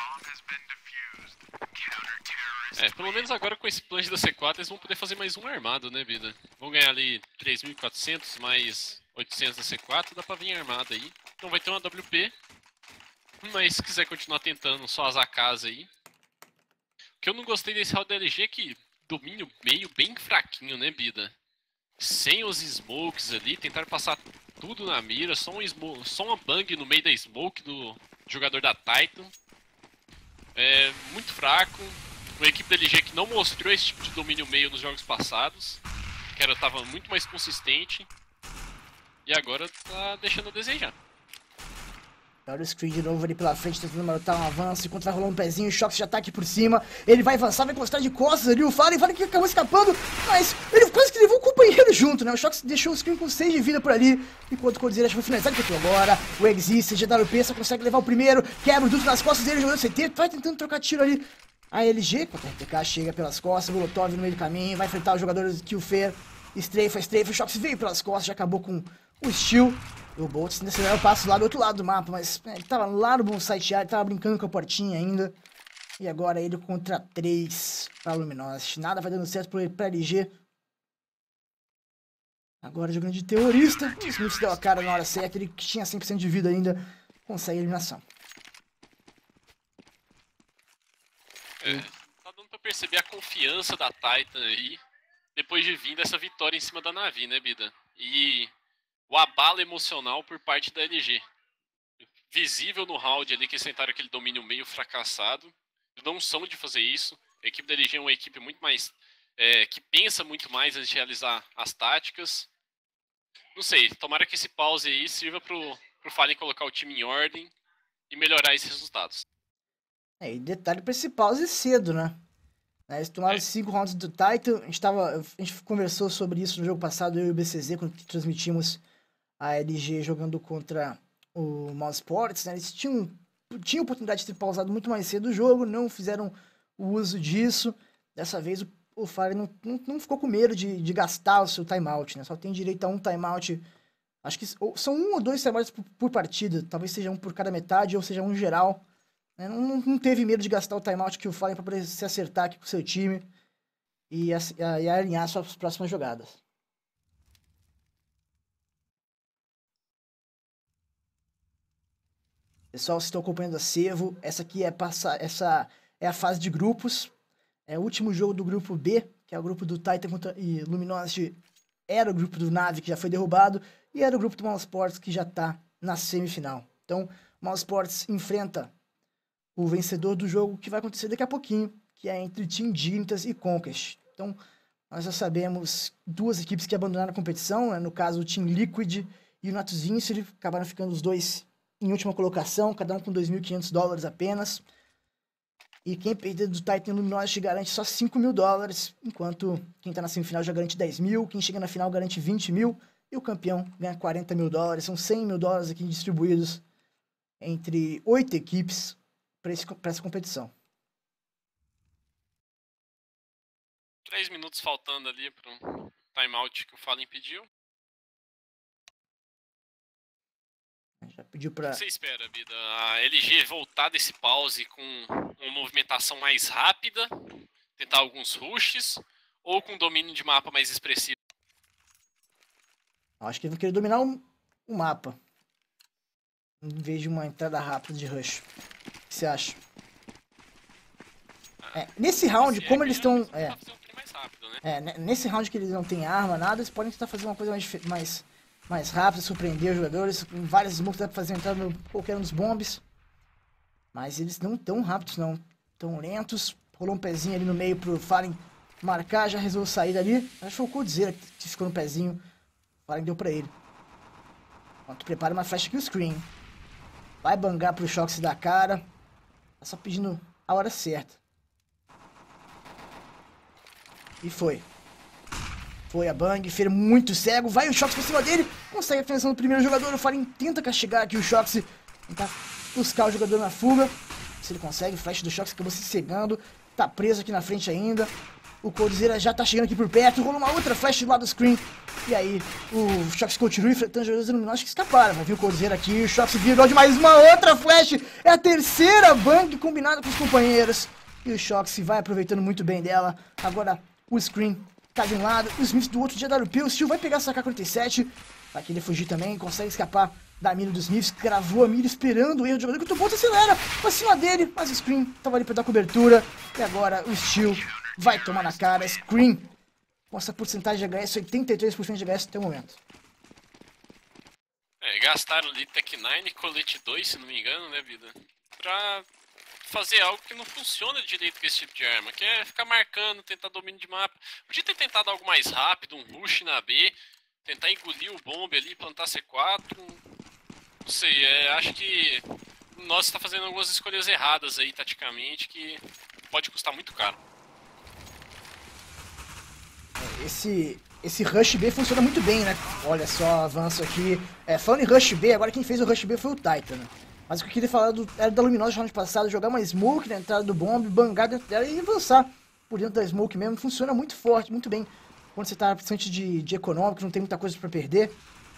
Pelo menos agora com esse plunge da C4 eles vão poder fazer mais um armado, né, Bida? Vão ganhar ali 3.400 mais 800 da C4, dá pra vir armado aí. Então vai ter uma WP. Mas se quiser continuar tentando só as AKs aí. O que eu não gostei desse round da LG é que domínio meio bem fraquinho, né, Bida? Sem os smokes ali, tentaram passar tudo na mira, só uma bang no meio da smoke do jogador da Titan. É muito fraco. Uma equipe da LG que não mostrou esse tipo de domínio meio nos jogos passados. Que tava muito mais consistente. E agora tá deixando a desejar. Olha o Screen de novo ali pela frente, tentando marotar um avanço, enquanto vai rolando um pezinho, o Shox já tá aqui por cima, ele vai avançar, vai encostar de costas ali, o Fallen que acabou escapando, mas ele quase que levou o companheiro junto, né? O Shox deixou o Screen com 6 de vida por ali, enquanto o Coldzera já foi finalizado, que agora o Existe, GWP só consegue levar o primeiro, quebra o duto nas costas dele, jogando CT, vai tentando trocar tiro ali. A LG, contra o RTK, chega pelas costas, o Molotov no meio do caminho, vai enfrentar os jogadores do Killfair, Strafe, o Shox veio pelas costas, já acabou com o Steel. O Boltz acelera o passo lá do outro lado do mapa, mas ele tava lá no bonsai chiado, ele tava brincando com a portinha ainda. E agora ele contra 3 pra Luminosity. Nada vai dando certo pra LG. Agora jogando de terrorista. O Smith deu a cara na hora certa, ele que tinha 100% de vida ainda, consegue a eliminação. Tá dando pra perceber a confiança da Titan aí, depois de vir dessa vitória em cima da Na'Vi, né, Bida? E o abalo emocional por parte da LG. Visível no round ali que eles tentaram aquele domínio meio fracassado. Eles não são de fazer isso. A equipe da LG é uma equipe muito mais... que pensa muito mais antes de realizar as táticas. Não sei, tomara que esse pause aí sirva pro Fallen colocar o time em ordem e melhorar esses resultados. E detalhe pra esse pause cedo, né? Eles tomaram 5 rounds do Titan. A gente conversou sobre isso no jogo passado, eu e o BCZ, quando transmitimos a LG jogando contra o Mouse Sports, né? Eles tinham oportunidade de ter pausado muito mais cedo o jogo, não fizeram o uso disso. Dessa vez o Fallen não ficou com medo de gastar o seu timeout, né? Só tem direito a um timeout. Acho que são 1 ou 2 timeouts por partida. Talvez seja um por cada metade ou seja um geral. Né? Não teve medo de gastar o timeout que o Fallen para poder se acertar aqui com o seu time e alinhar suas próximas jogadas. Pessoal, vocês estão acompanhando a Servo. Essa aqui essa é a fase de grupos. É o último jogo do grupo B, que é o grupo do Titan e Luminosity. Era o grupo do Na'Vi, que já foi derrubado, e era o grupo do Mouse Sports, que já está na semifinal. Então, o Mouse Sports enfrenta o vencedor do jogo, que vai acontecer daqui a pouquinho, que é entre Team Dignitas e Conquest. Então, nós já sabemos 2 equipes que abandonaram a competição, né? No caso, o Team Liquid e o Natus Vincere, acabaram ficando os dois em última colocação, cada um com $2.500 apenas. E quem perder do Titan Luminosity garante só $5.000, enquanto quem tá na semifinal já garante 10 mil, quem chega na final garante 20 mil, e o campeão ganha $40.000. São $100.000 aqui distribuídos entre 8 equipes para essa competição. 3 minutos faltando ali para um timeout que o Fallen pediu. Já pediu pra... O que você espera, Bida? A LG voltar desse pause com uma movimentação mais rápida, tentar alguns rushes, ou com domínio de mapa mais expressivo? Acho que ele vai querer dominar o mapa, em vez de uma entrada rápida de rush. O que você acha? Nesse round, como eles estão... nesse round que eles não têm arma, nada, eles podem tentar fazer uma coisa mais rápida, surpreender os jogadores. Com várias smokes dá pra fazer entrar no qualquer um dos bombs. Mas eles não tão rápidos, não. Tão lentos. Rolou um pezinho ali no meio pro Fallen marcar, já resolveu sair dali. Acho que foi o Coldzera que ficou no pezinho. O Fallen deu pra ele. Enquanto prepara uma flash kill screen. Vai bangar pro Shox da cara. Tá só pedindo a hora certa. E foi. Foi a bang, Fer muito cego, vai o Shox pra cima dele, consegue a definição do primeiro jogador, o Fallen tenta castigar aqui o Shox, tentar buscar o jogador na fuga, se ele consegue, o flash do Shox acabou se cegando, tá preso aqui na frente ainda, o Coldzera já tá chegando aqui por perto, rolou uma outra flash do lado do screen, e aí o Shox continua enfrentando os jogadores luminosos que escaparam, vai vir o Coldzera aqui, o Shox virou de mais uma outra flash, é a terceira bang combinada com os companheiros, e o Shox vai aproveitando muito bem dela, agora o screen tá de um lado, o Smith do outro, de AWP, o Steel vai pegar essa AK-47, vai querer fugir também, consegue escapar da mira do Smith, cravou a mira esperando o erro do jogador, que o Tubolt acelera pra cima dele, mas o Scream tava ali pra dar cobertura, e agora o Steel vai tomar na cara, Scream com essa porcentagem de HS, 83% de HS até o momento. Gastaram ali Tech9 e Colete 2, se não me engano, né, Vida? Pra fazer algo que não funciona direito com esse tipo de arma, que é ficar marcando, tentar domínio de mapa. Podia ter tentado algo mais rápido, um rush na B, tentar engolir o bombe ali, plantar C4. Não sei, acho que nós está fazendo algumas escolhas erradas aí, taticamente, que pode custar muito caro. Esse Rush B funciona muito bem, né? Olha só, avanço aqui. Falando em Rush B, agora quem fez o Rush B foi o Titan, né? Mas o que eu queria falar era da Luminosity no round passado, jogar uma smoke na entrada do bomb, bangar dentro dela e avançar por dentro da smoke mesmo. Funciona muito forte, muito bem. Quando você tá bastante de econômico, não tem muita coisa pra perder.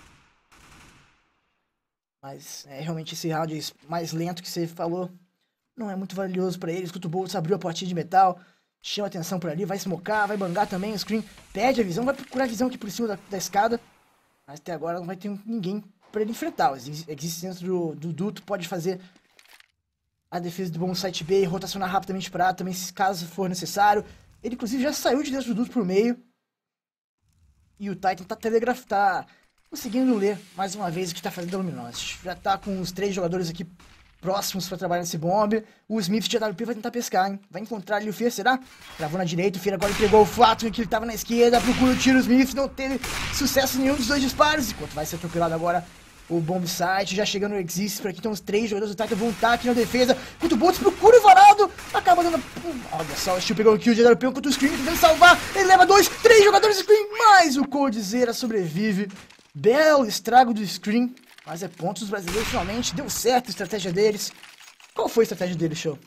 Mas realmente esse round mais lento que você falou não é muito valioso pra eles. O Tubolt abriu a portinha de metal, chama atenção por ali, vai smocar, vai bangar também. O Screen perde a visão, vai procurar a visão aqui por cima da escada. Mas até agora não vai ter ninguém pra ele enfrentar. Existe dentro do duto, pode fazer a defesa do bom site B e rotacionar rapidamente pra A também, caso for necessário. Ele inclusive já saiu de dentro do duto pro meio. E o Titan tá conseguindo ler mais uma vez o que tá fazendo a Luminosity. Já tá com os 3 jogadores aqui próximos pra trabalhar nesse bomb. O Smith de AWP vai tentar pescar, hein? Vai encontrar ali o Fer, será? Travou na direita, o Fer agora entregou o Flato que ele tava na esquerda, procura o tiro, o Smith não teve sucesso em nenhum dos 2 disparos, enquanto vai ser atropelado agora o bomb site, já chegando no Exist, por aqui estão os 3 jogadores do Titan, vão estar aqui na defesa, enquanto o Boltz procura o varado, acaba dando... Olha só, o Steel pegou o kill de AWP, enquanto o Scream tentando salvar, ele leva 2, 3 jogadores do Scream, mas o Coldzera sobrevive, belo estrago do Scream, Mas é pontos dos brasileiros finalmente. Deu certo a estratégia deles. Qual foi a estratégia deles, Show?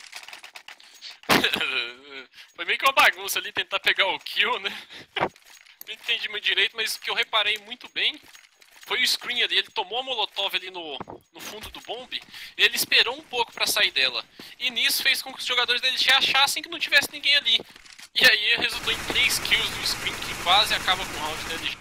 Foi meio que uma bagunça ali tentar pegar o kill, né? Não entendi muito direito, mas o que eu reparei muito bem foi o screen ali. Ele tomou a molotov ali no fundo do bombe. Ele esperou um pouco pra sair dela. E nisso fez com que os jogadores dele já achassem que não tivesse ninguém ali. E aí resultou em 3 kills do screen, que quase acaba com o round dele.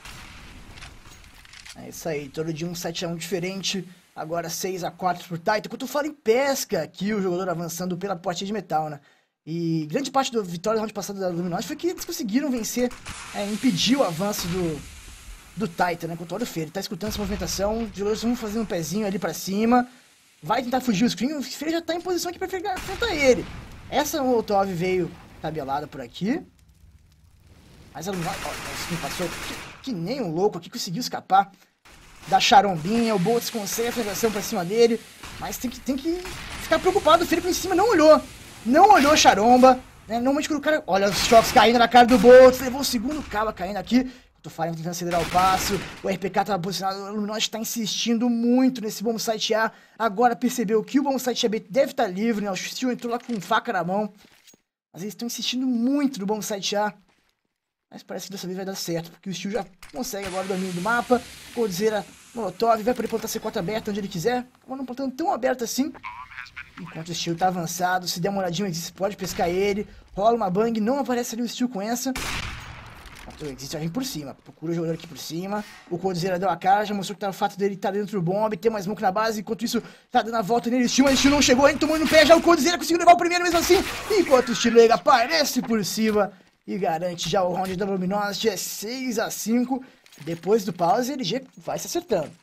É isso aí, todo dia um 7x1 diferente. Agora 6x4 pro Titan. Enquanto eu falo em pesca, aqui o jogador avançando pela portinha de metal, né? E grande parte da vitória do round passado da Luminosity foi que eles conseguiram vencer, impedir o avanço do Titan, né? Contra o Fer. Ele tá escutando essa movimentação, os jogadores vão fazendo um pezinho ali pra cima. Vai tentar fugir o screen, o Fer já tá em posição aqui pra enfrentar ele. Essa Molotov veio tabelada por aqui. Mas a Luminosity, o screen passou que nem um louco aqui, conseguiu escapar da charombinha. O Boltz consegue a penetração pra cima dele, mas tem que ficar preocupado. O Fer em cima não olhou charomba, né? Normalmente quando o cara... Olha os choques caindo na cara do Boltz, levou o segundo cabo caindo aqui. O Fallen tentando acelerar o passo, o RPK tava posicionado, o Luminosity tá insistindo muito nesse bomb site A. Agora percebeu que o bomb site B deve estar livre, né? O Steel entrou lá com faca na mão. Mas eles estão insistindo muito no bomb site A. Mas parece que dessa vez vai dar certo, porque o Steel já consegue agora o domínio do mapa. Coldzera, Molotov, vai poder plantar C4 aberto onde ele quiser. Agora não plantando tão aberto assim. Enquanto o Steel tá avançado, se der uma olhadinha, o Exist pode pescar ele. Rola uma bang, não aparece ali o Steel com essa. O Exist vai vir por cima, procura o jogador aqui por cima. O Coldzera deu a cara, já mostrou que tá o fato dele estar dentro do bomb, tem mais smoke na base. Enquanto isso, tá dando a volta nele, Steel, mas o Steel não chegou, ele tomou no pé já. O Coldzera conseguiu levar o primeiro mesmo assim. Enquanto o Steel aparece por cima e garante já o round da Luminosity, é 6x5. Depois do pause, ele LG vai se acertando.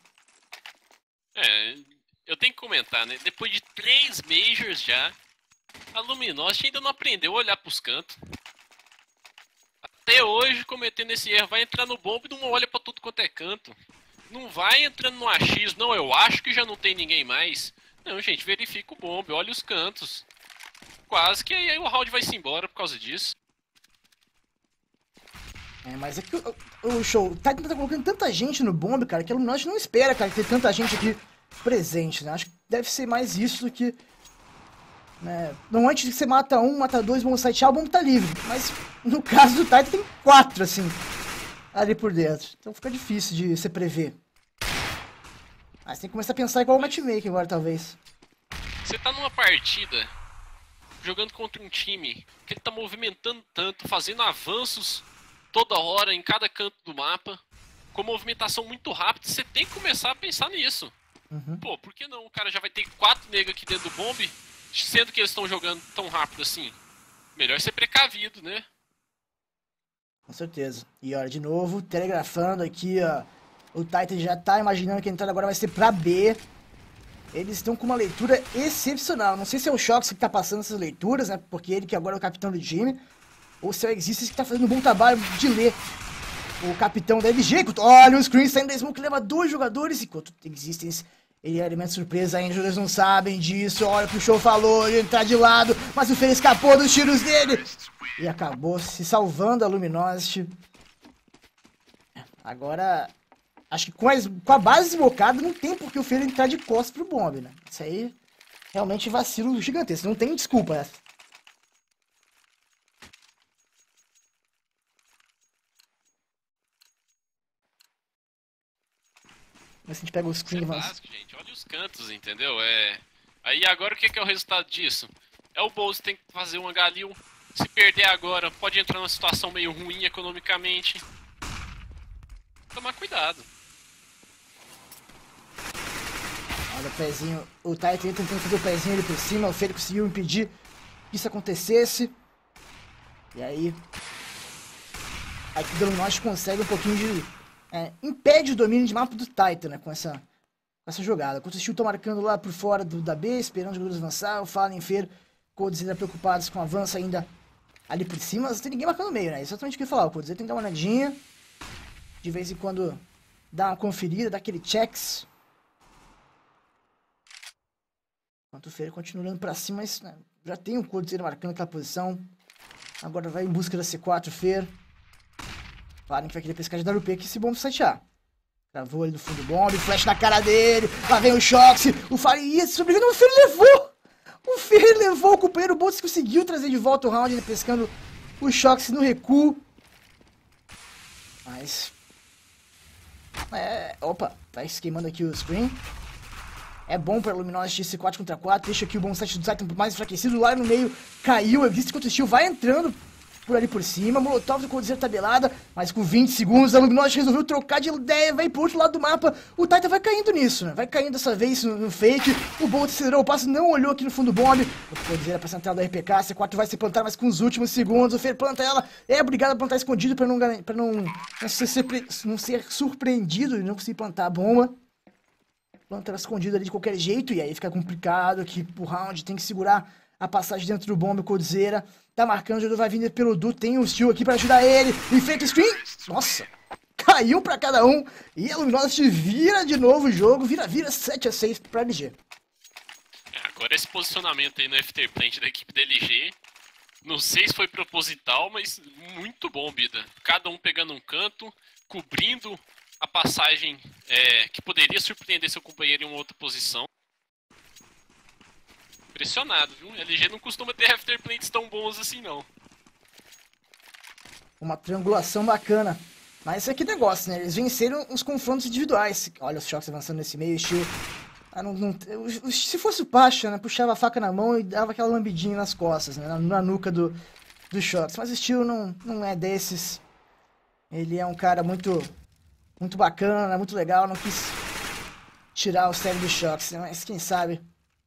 Eu tenho que comentar, né? Depois de 3 Majors já, a Luminosity ainda não aprendeu a olhar pros cantos. Até hoje, cometendo esse erro, vai entrar no bomb e não olha pra tudo quanto é canto. Não vai entrando no AX, não, eu acho que já não tem ninguém mais. Não, gente, verifica o bomb, olha os cantos. Quase que aí o round vai se embora por causa disso. Mas é que o show tá colocando tanta gente no bomb, cara, que a Luminosity não espera, cara, ter tanta gente aqui presente, né? Acho que deve ser mais isso do que... Né? Normalmente você mata um, mata dois, bomb site A, o bomb tá livre. Mas no caso do Titan tem 4, assim, ali por dentro. Então fica difícil de você prever. Mas tem que começar a pensar igual o matchmaking agora, talvez. Você tá numa partida jogando contra um time que ele tá movimentando tanto, fazendo avanços toda hora, em cada canto do mapa, com movimentação muito rápida, você tem que começar a pensar nisso. Pô, por que não? O cara já vai ter 4 negros aqui dentro do bombe, sendo que eles estão jogando tão rápido assim. Melhor ser precavido, né? Com certeza. E olha, de novo, telegrafando aqui, ó. O Titan já tá imaginando que a entrada agora vai ser pra B. Eles estão com uma leitura excepcional. Não sei se é o Shox que tá passando essas leituras, né? Porque ele que agora é o capitão do time. Ou se é o Existence que tá fazendo um bom trabalho de ler o capitão da LG. Olha o screen saindo da smoke, leva 2 jogadores. Enquanto o Existence, ele é elemento surpresa ainda, os jogadores não sabem disso. Olha o que o Show falou, ele tá de lado, mas o Fer escapou dos tiros dele. E acabou se salvando a Luminosity. Agora, acho que com a base desbocada, não tem por que o Fer entrar de costas pro bomb, né? Isso aí, realmente vacilo gigantesco, não tem desculpa essa. Mas se a gente pega o screen... Isso é básico, gente. Olha os cantos, entendeu? Aí agora o que é o resultado disso? É o Boltz tem que fazer uma Galil. Se perder agora, pode entrar numa situação meio ruim economicamente. Tomar cuidado. Olha o pezinho. O Titan tentando fazer o pezinho ali por cima. O Fer conseguiu impedir que isso acontecesse. E aí... Aqui o Luminosity consegue um pouquinho de... impede o domínio de mapa do Titan, né? Com essa jogada. Enquanto o Steel tá marcando lá por fora da B, esperando os jogadores avançar. O Fallen, Fer, Coldzera preocupados com o avanço ainda ali por cima. Mas não tem ninguém marcando no meio, né? Exatamente o que eu ia falar. O Coldzera tem que dar uma olhadinha. De vez em quando dá uma conferida, dá aquele checks. Enquanto o Fer continua olhando pra cima, mas né, já tem o Coldzera marcando aquela posição. Agora vai em busca da C4, Fer. Falem que vai querer pescar de WP aqui esse bomb site A. Travou ele no fundo bomb, flash na cara dele. Lá vem o Shox. O Fallen ia sobrevivendo, o Fear levou. O Fear levou, o companheiro Boltz conseguiu trazer de volta o round, pescando o Shox no recuo. Mas... opa, tá esquemando aqui o screen. É bom para Luminosity esse 4 contra 4. Deixa aqui o bom set do Titan mais enfraquecido. Lá no meio caiu. Existe contra o Steel. Vai entrando por ali por cima. Molotov do Coldzera tabelada. Mas com 20 segundos a Luminosity resolveu trocar de ideia. Vai pro outro lado do mapa. O Titan vai caindo nisso, né? Vai caindo dessa vez no fake. O Bolt acelerou o passo. Não olhou aqui no fundo do bomb. O Coldzera pra central da RPK. C4 vai se plantar, mas com os últimos segundos. O Fer planta ela. É obrigado a plantar escondido pra não ser surpreendido e não conseguir plantar a bomba. Planta ela escondida ali de qualquer jeito, e aí fica complicado que o round tem que segurar a passagem dentro do bombe. O Coldzera tá marcando, o jogador vai vindo pelo Du, tem o Steel aqui pra ajudar ele, enfeita o screen, nossa, caiu pra cada um, e a Luminosity vira de novo o jogo, vira 7-6 pra LG. Agora esse posicionamento aí no afterplant da equipe da LG, não sei se foi proposital, mas muito bom, Bida. Cada um pegando um canto, cobrindo a passagem que poderia surpreender seu companheiro em uma outra posição. Impressionado, viu? LG não costuma ter afterplates tão bons assim, não. Uma triangulação bacana. Mas isso aqui é negócio, né? Eles venceram os confrontos individuais. Olha os Shox avançando nesse meio, Steel. Se fosse o Pasha, né? Puxava a faca na mão e dava aquela lambidinha nas costas, né? Na nuca do Shox. Mas o Steel não é desses. Ele é um cara muito bacana, muito legal, não quis tirar o sério do Shox, né? Mas quem sabe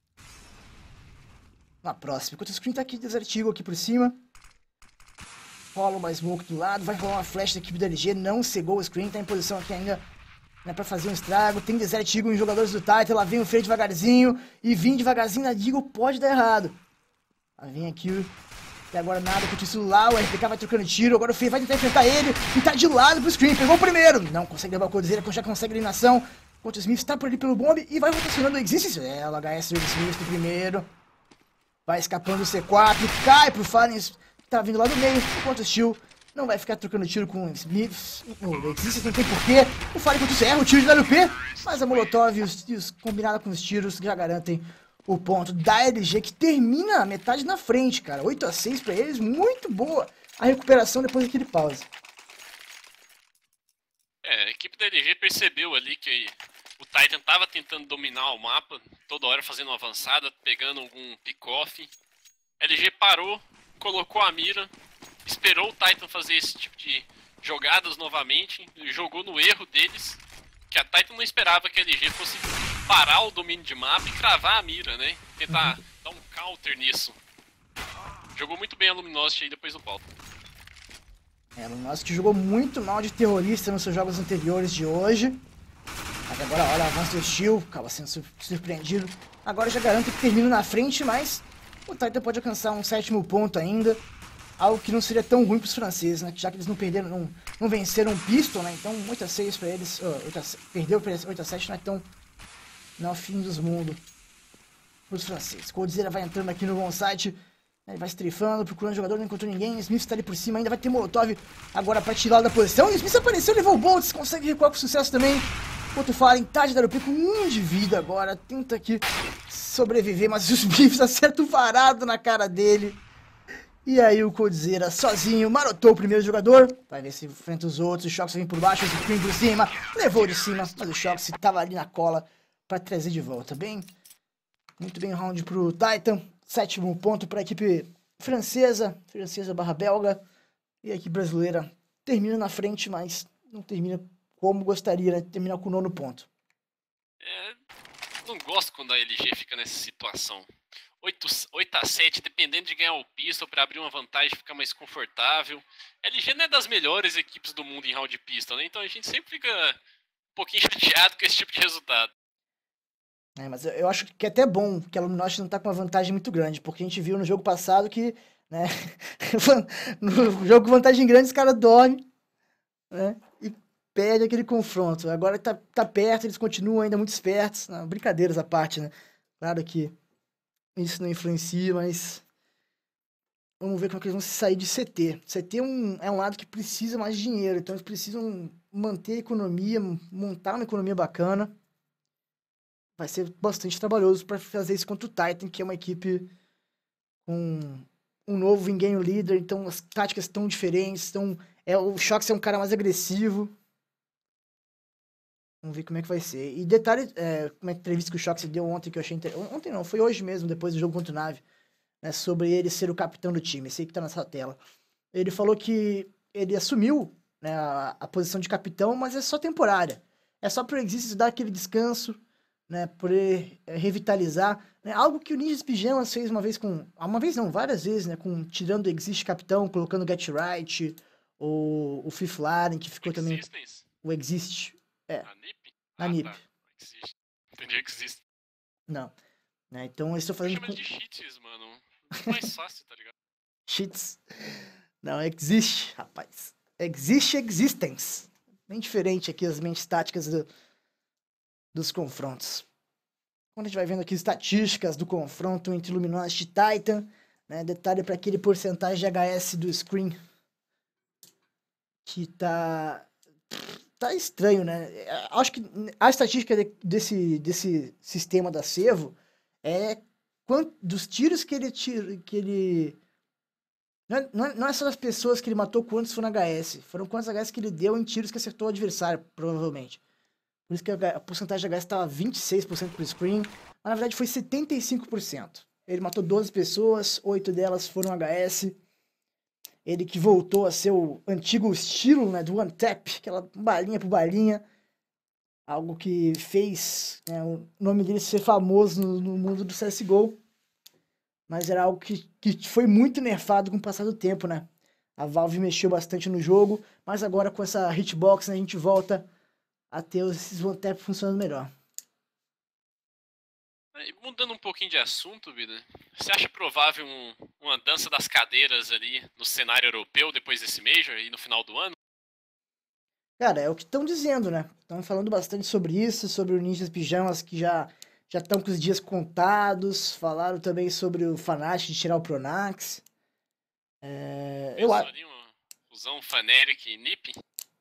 na próxima. Enquanto o screen tá aqui, Desert Eagle aqui por cima. Rola uma smoke do lado, vai rolar uma flash da equipe da LG, não cegou o screen, tá em posição aqui ainda, né, pra fazer um estrago. Tem Desert Eagle em jogadores do Titan, lá vem o Frey devagarzinho, e vir devagarzinho na Eagle pode dar errado. Lá vem aqui até agora nada, com o título lá, o RPK vai trocando tiro, agora o Frey vai tentar enfrentar ele, e tá de lado pro screen, pegou o primeiro, não consegue levar o Coldzera, já consegue eliminação, enquanto o Smith tá por ali pelo bombe, e vai rotacionando o Existence, o HS do Smith no primeiro, vai escapando o C4, cai pro Fallen, tá vindo lá do meio, enquanto o Steel não vai ficar trocando tiro com o Smith, o Existence não tem porquê, o Fallen enquanto isso erra o tiro de WP, mas a Molotov e os combinada com os tiros já garantem o ponto da LG, que termina a metade na frente, cara. 8-6 pra eles, muito boa a recuperação depois daquele pause. A equipe da LG percebeu ali que o Titan tava tentando dominar o mapa, toda hora fazendo uma avançada, pegando algum pick-off. A LG parou, colocou a mira, esperou o Titan fazer esse tipo de jogadas novamente, jogou no erro deles, que a Titan não esperava que a LG fosse parar o domínio de mapa e cravar a mira, né? Tentar dar um counter nisso. Jogou muito bem a Luminosity aí depois do pau. A Luminosity jogou muito mal de terrorista nos seus jogos anteriores de hoje. Mas agora, olha, avança do Steel, acaba sendo surpreendido. Agora já garanto que termina na frente, mas o Titan pode alcançar um 7º ponto ainda. Algo que não seria tão ruim para os franceses, né? Já que eles não perderam, não venceram o Pistol, né? Então 8-6 para eles, perdeu para eles 8-7 não é tão... Não é o fim dos mundos para os franceses. Coldzera vai entrando aqui no bom site, ele vai estrifando, procurando jogador, não encontrou ninguém. Smith está ali por cima, ainda vai ter Molotov agora para tirar da posição. E Smith apareceu, levou o Boltz, consegue recuar com sucesso também. Enquanto Fallen tá de WP com 1 de vida agora, tenta aqui sobreviver, mas o Smith acerta o varado na cara dele. E aí o Coldzera sozinho marotou o primeiro jogador. Vai ver se enfrenta os outros. O Shox vem por baixo, o Screen por cima. Levou de cima, mas o Shox tava ali na cola para trazer de volta. Muito bem o round pro Titan. 7º ponto para a equipe francesa barra belga. E a equipe brasileira termina na frente, mas não termina como gostaria, né? Terminar com o 9º ponto. Não gosto quando a LG fica nessa situação. 8-7, dependendo de ganhar o pistol para abrir uma vantagem, ficar mais confortável. A LG não é das melhores equipes do mundo em round de pistol, né? Então a gente sempre fica um pouquinho chateado com esse tipo de resultado. Mas eu acho que é até bom que a Luminosity não tá com uma vantagem muito grande, porque a gente viu no jogo passado que, né, no jogo com vantagem grande os caras dormem, né, e perde aquele confronto. Agora tá perto, eles continuam ainda muito espertos. Não, brincadeiras à parte, né? Claro que isso não influencia, mas Vamos ver como é que eles vão se sair de CT. CT é um lado que precisa mais de dinheiro, então eles precisam manter a economia, montar uma economia bacana. Vai ser bastante trabalhoso para fazer isso contra o Titan, que é uma equipe com um novo in-game leader, então as táticas estão diferentes, o Shox é um cara mais agressivo. Vamos ver como é que vai ser. E detalhe, como é que a entrevista que o Shox deu ontem, que eu achei interessante. Ontem não, foi hoje mesmo, depois do jogo contra o Nave, né, sobre ele ser o capitão do time, esse aí que tá nessa tela. Ele falou que ele assumiu, né, a posição de capitão, mas é só temporária. É só pro Exist dar aquele descanso, né, poder revitalizar, né, algo que o Ninjas Pijamas fez uma vez não, várias vezes, né, tirando o Exist capitão, colocando o Get Right, ou o Fifth Laren, que ficou também... O Exist, A NiP? Na NiP. Tá. Existe. Entendi que existe. Não. Né, então eles estão fazendo... Chama de cheats, mano. Mais fácil, tá ligado? Cheats. Não, Exist, rapaz. Exist Existence. Bem diferente aqui as mentes táticas dos confrontos. Quando a gente vai vendo aqui estatísticas do confronto entre Luminosity e Titan, né, detalhe para aquele porcentagem de HS do screen que tá estranho, né? Acho que a estatística desse sistema da Servo é dos tiros que ele não é só das pessoas que ele matou, quantos foram HS. Foram quantos HS que ele deu em tiros que acertou o adversário, provavelmente. Por isso que a porcentagem de HS estava 26% pro screen, mas na verdade foi 75%. Ele matou 12 pessoas, 8 delas foram HS. Ele que voltou a ser o antigo estilo, né, do One Tap, aquela balinha por balinha. Algo que fez, né, o nome dele ser famoso no mundo do CSGO. Mas era algo que foi muito nerfado com o passar do tempo, né? A Valve mexeu bastante no jogo, mas agora com essa hitbox, né, a gente volta a ter esses One Tap funcionando melhor. Mudando um pouquinho de assunto, Vida, você acha provável uma dança das cadeiras ali no cenário europeu depois desse Major e no final do ano? Cara, é o que estão dizendo, né? Estão falando bastante sobre isso, sobre o Ninjas Pijamas que já estão com os dias contados. Falaram também sobre o Fnatic de tirar o Pronax. Eu acho ali uma fusão Fnatic e NiP?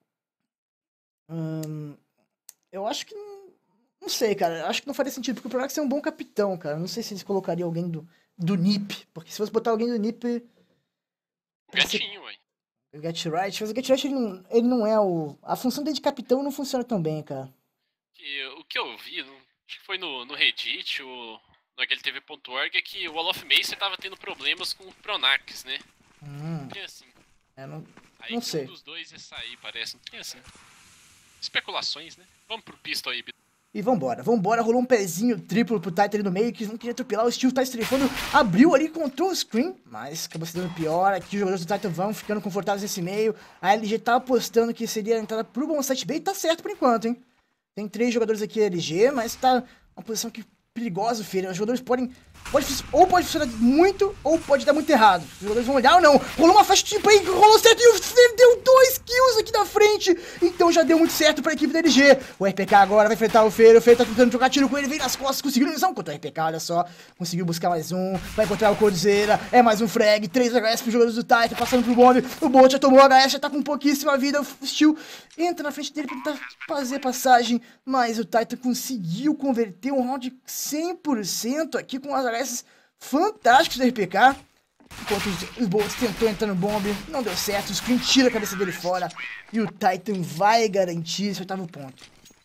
Eu acho que não sei, cara. Acho que não faria sentido, porque o Pronax é um bom capitão, cara. Não sei se eles colocariam alguém do NiP. Porque se fosse botar alguém do NiP... O Gatinho, ué. O Get Right, mas o Get Right ele não é o... A função dele de capitão não funciona tão bem, cara. O que eu vi, acho que foi no Reddit, no HLTV.org, é que o Wall of Mace tava tendo problemas com o Pronax, né? Tem assim. Aí não sei. Um dos dois ia sair, parece. Tem assim. Especulações, né? Vamos pro pistol aí, E vambora, rolou um pezinho triplo pro Titan ali no meio, que não queria atropelar, o Steel tá estrefando, abriu ali, control screen, mas acabou se dando pior, aqui os jogadores do Titan vão ficando confortáveis nesse meio, a LG tá apostando que seria a entrada pro bom site B e tá certo por enquanto, hein. Tem 3 jogadores aqui LG, mas tá uma posição que perigosa, filho, os jogadores pode funcionar muito, ou pode dar muito errado. Os jogadores vão olhar ou não. Rolou uma faixa de tipo aí, rolou certo e o Fer deu 2 kills aqui na frente. Então já deu muito certo pra equipe da LG. O RPK agora vai enfrentar o Fer tá tentando trocar tiro com ele, vem nas costas, conseguiu ilusão contra o RPK, olha só. Conseguiu buscar mais um, vai encontrar o Cordzeira, é mais um frag, 3 HS pros jogadores do Titan, passando pro bomb. O Bolt já tomou HS, já tá com pouquíssima vida. O Steel entra na frente dele pra tentar fazer a passagem, mas o Titan conseguiu converter um round 100% aqui com as HS fantásticos do RPK. Enquanto os Bolts tentou entrar no bomb, não deu certo, o Screen tira a cabeça dele fora e o Titan vai garantir esse 8º ponto.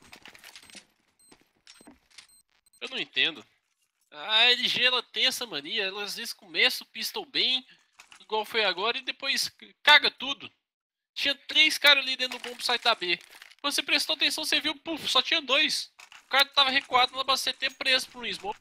Eu não entendo. A LG ela tem essa mania, ela às vezes começa o pistol bem, igual foi agora, e depois caga tudo. Tinha 3 caras ali dentro do bomb site da B. Quando você prestou atenção, você viu, puf, só tinha 2. O cara tava recuado na base CT preso por um smoke.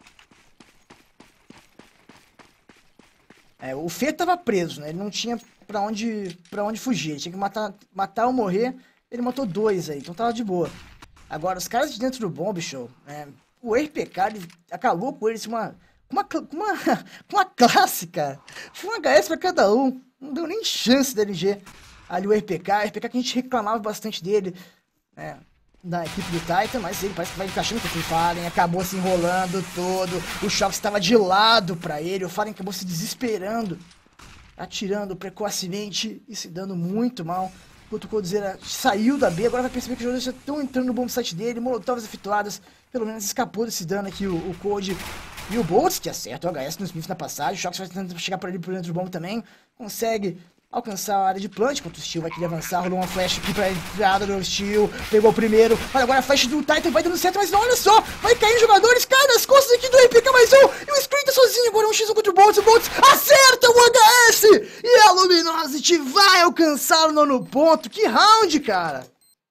O Fê tava preso, né? Ele não tinha pra onde fugir. Ele tinha que matar ou morrer. Ele matou 2 aí, então tava de boa. Agora, os caras de dentro do Bomb Show, né? O RPK, ele acabou com eles com uma classe, cara. Foi um HS pra cada um. Não deu nem chance da LG. Ali o RPK que a gente reclamava bastante dele, né? Da equipe do Titan, mas ele parece que vai encaixando com o Fallen, acabou se enrolando todo, o Shox estava de lado pra ele, o Fallen acabou se desesperando atirando precocemente e se dando muito mal. Enquanto o Coldzera saiu da B, agora vai perceber que os jogadores já estão entrando no bomb site dele, molotovs efetuadas, pelo menos escapou desse dano aqui o Cold e o Boltz, que acerta o HS no Smith na passagem. O Shox vai tentando chegar por ali por dentro do bomb também, consegue alcançar a área de plant, enquanto o Steel vai querer avançar, rolou uma flash aqui pra entrada do Steel, pegou o primeiro, olha agora a flash do Titan vai dando certo, mas não, olha só, vai cair os jogadores, cai nas costas aqui do RPK mais um, e o Screen tá sozinho, agora um x1 contra o Boltz acerta o HS, e a Luminosity vai alcançar o nono ponto, que round, cara!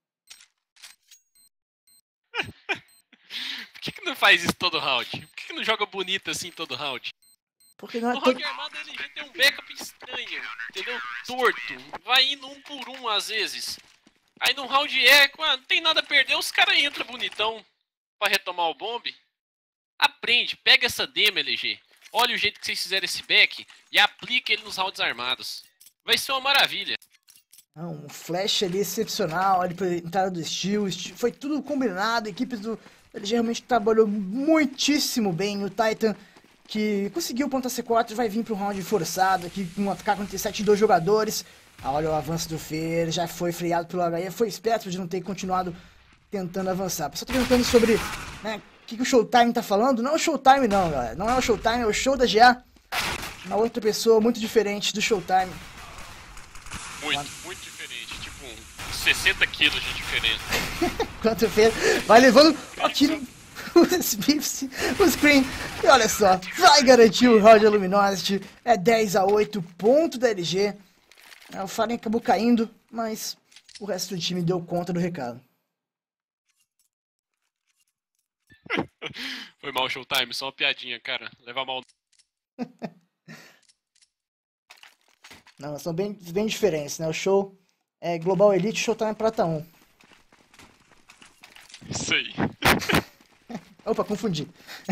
Por que não faz isso todo round? Por que não joga bonito assim todo round? Porque não é no round armado ele já tem um backup estranho, entendeu? Torto. Vai indo um por um às vezes. Aí no round eco, não tem nada a perder, os caras entram bonitão pra retomar o bombe. Aprende, pega essa demo, LG. Olha o jeito que vocês fizeram esse back e aplica ele nos rounds armados. Vai ser uma maravilha. Um flash ali excepcional, ali pra entrada do Steel, foi tudo combinado, a equipe do LG realmente trabalhou muitíssimo bem, o Titan que conseguiu o ponto C4, vai vir para um round forçado aqui com uma K47 de 2 jogadores. Olha o avanço do Fer, já foi freado pelo HE, foi esperto de não ter continuado tentando avançar. O pessoal tá perguntando sobre o que o Showtime tá falando. Não é o Showtime não, galera, não é o Showtime, é o show da GA. Uma outra pessoa muito diferente do Showtime. Muito diferente, tipo 60 quilos de diferença. Enquanto o Fer vai levando aqui o Screen, e olha só, vai garantir o round da Luminosity, é 10-8, ponto da LG. O Fallen acabou caindo, mas o resto do time deu conta do recado. Foi mal, Showtime, só uma piadinha, cara, leva mal. Não, são bem diferentes, né? O Show é Global Elite, o Showtime é Prata 1. Isso aí. Opa, confundi.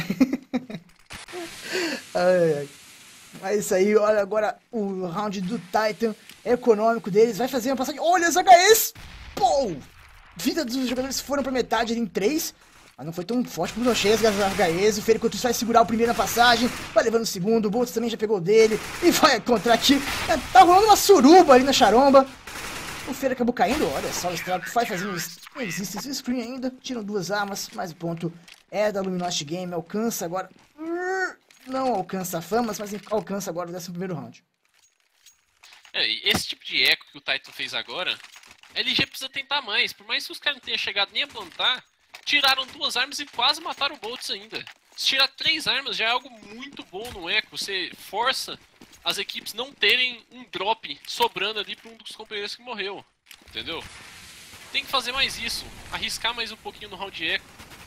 Mas isso aí, olha agora o round do Titan econômico deles, vai fazer uma passagem, olha os HS! Pô! Vida dos jogadores foram pra metade ali em 3, mas não foi tão forte como o Nochês, as HS, o Fericotus vai segurar o primeiro na passagem, vai levando o segundo, o Boltz também já pegou o dele, e vai encontrar aqui, tá rolando uma suruba ali na charomba. O Fer acabou caindo, olha só, o estrago vai fazendo, não existe esse screen ainda, tiram 2 armas, mas o ponto é da Luminosity Game, alcança agora, não alcança a Famas, mas alcança agora o 11º round. Esse tipo de eco que o Titan fez agora, a LG precisa tentar mais, por mais que os caras não tenham chegado nem a plantar, tiraram 2 armas e quase mataram o Boltz ainda. Se tirar 3 armas já é algo muito bom no eco, você força as equipes não terem um drop sobrando ali para um dos companheiros que morreu, entendeu? Tem que fazer mais isso, arriscar mais um pouquinho no round eco.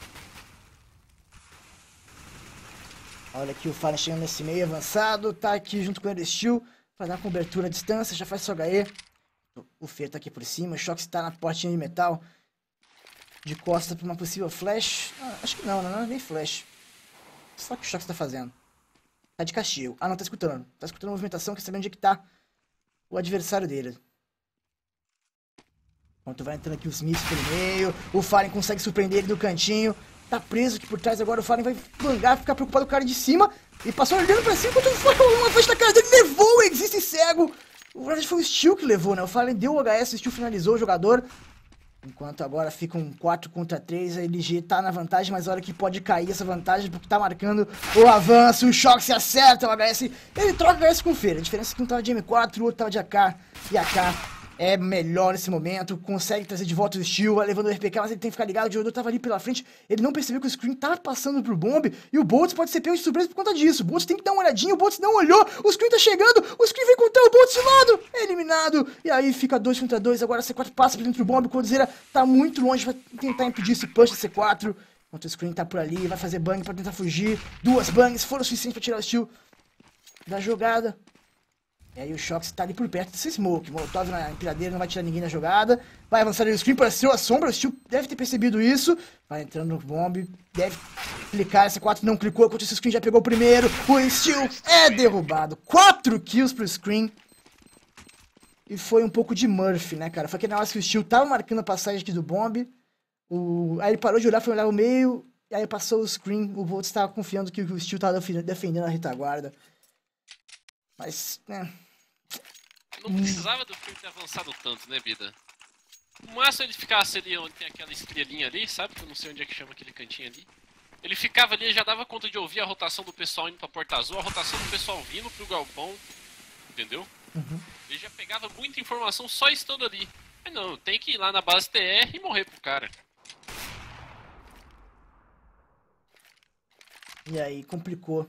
Olha aqui o Fallen chegando nesse meio avançado, tá aqui junto com o Steel, vai dar cobertura à distância, já faz seu HE. O Fer tá aqui por cima, o Shox tá na portinha de metal, de costas para uma possível flash. Acho que não é nem flash. Só que o Shox tá fazendo. Tá de castigo. Não, tá escutando. Tá escutando a movimentação, quer saber onde é que tá o adversário dele. Enquanto vai entrando aqui o Smith pelo meio, o Fallen consegue surpreender ele do cantinho. Tá preso aqui por trás agora, o Fallen vai bangar, ficar preocupado com o cara de cima. E passou olhando pra cima, enquanto foi uma flecha na cara dele, levou o Existe cego. Na verdade foi o Steel que levou, né? O Fallen deu o HS, o Steel finalizou o jogador. Enquanto agora fica um 4 contra 3, a LG tá na vantagem, mas olha que pode cair essa vantagem, porque tá marcando o avanço, o Shock se acerta, o HS, ele troca o HS com o Fer, a diferença é que um tava de M4, o outro tava de AK, e AK é melhor nesse momento, consegue trazer de volta o Steel, vai levando o RPK, mas ele tem que ficar ligado, o jogador tava ali pela frente, ele não percebeu que o Screen tava passando pro bomb, e o Boltz pode ser pego de surpresa por conta disso, o Boltz tem que dar uma olhadinha, o Boltz não olhou, o Screen tá chegando, o Screen vem encontrar o Boltz de lado, é eliminado, e aí fica 2 contra 2, agora a C4 passa por dentro do bomb, o Coldzera tá muito longe, vai tentar impedir esse push da C4, enquanto o Screen tá por ali, vai fazer bang pra tentar fugir, 2 bangs foram o suficiente pra tirar o Steel da jogada. E aí o Shox tá ali por perto desse smoke. Molotov na empilhadeira, não vai tirar ninguém na jogada. Vai avançar ali o Screen, apareceu a sombra. O Steel deve ter percebido isso. Vai entrando no bomb. Deve clicar. S4 não clicou. Enquanto esse Screen já pegou o primeiro. O Steel é derrubado. 4 kills pro Screen. E foi um pouco de Murphy, né, cara? Foi aquele negócio que o Steel tava marcando a passagem aqui do bomb. Aí ele parou de olhar, foi olhar o meio. E aí passou o Screen. O Voltz tava confiando que o Steel tava defendendo a retaguarda. Mas, né... não precisava do Fer ter avançado tanto, né, Bida? No máximo ele ficasse ali onde tem aquela estrelinha ali, sabe? Que eu não sei onde é que chama aquele cantinho ali. Ele ficava ali e já dava conta de ouvir a rotação do pessoal indo pra Porta Azul, a rotação do pessoal vindo pro galpão, entendeu? Ele já pegava muita informação só estando ali. Mas não, tem que ir lá na base TR e morrer pro cara. E aí, complicou.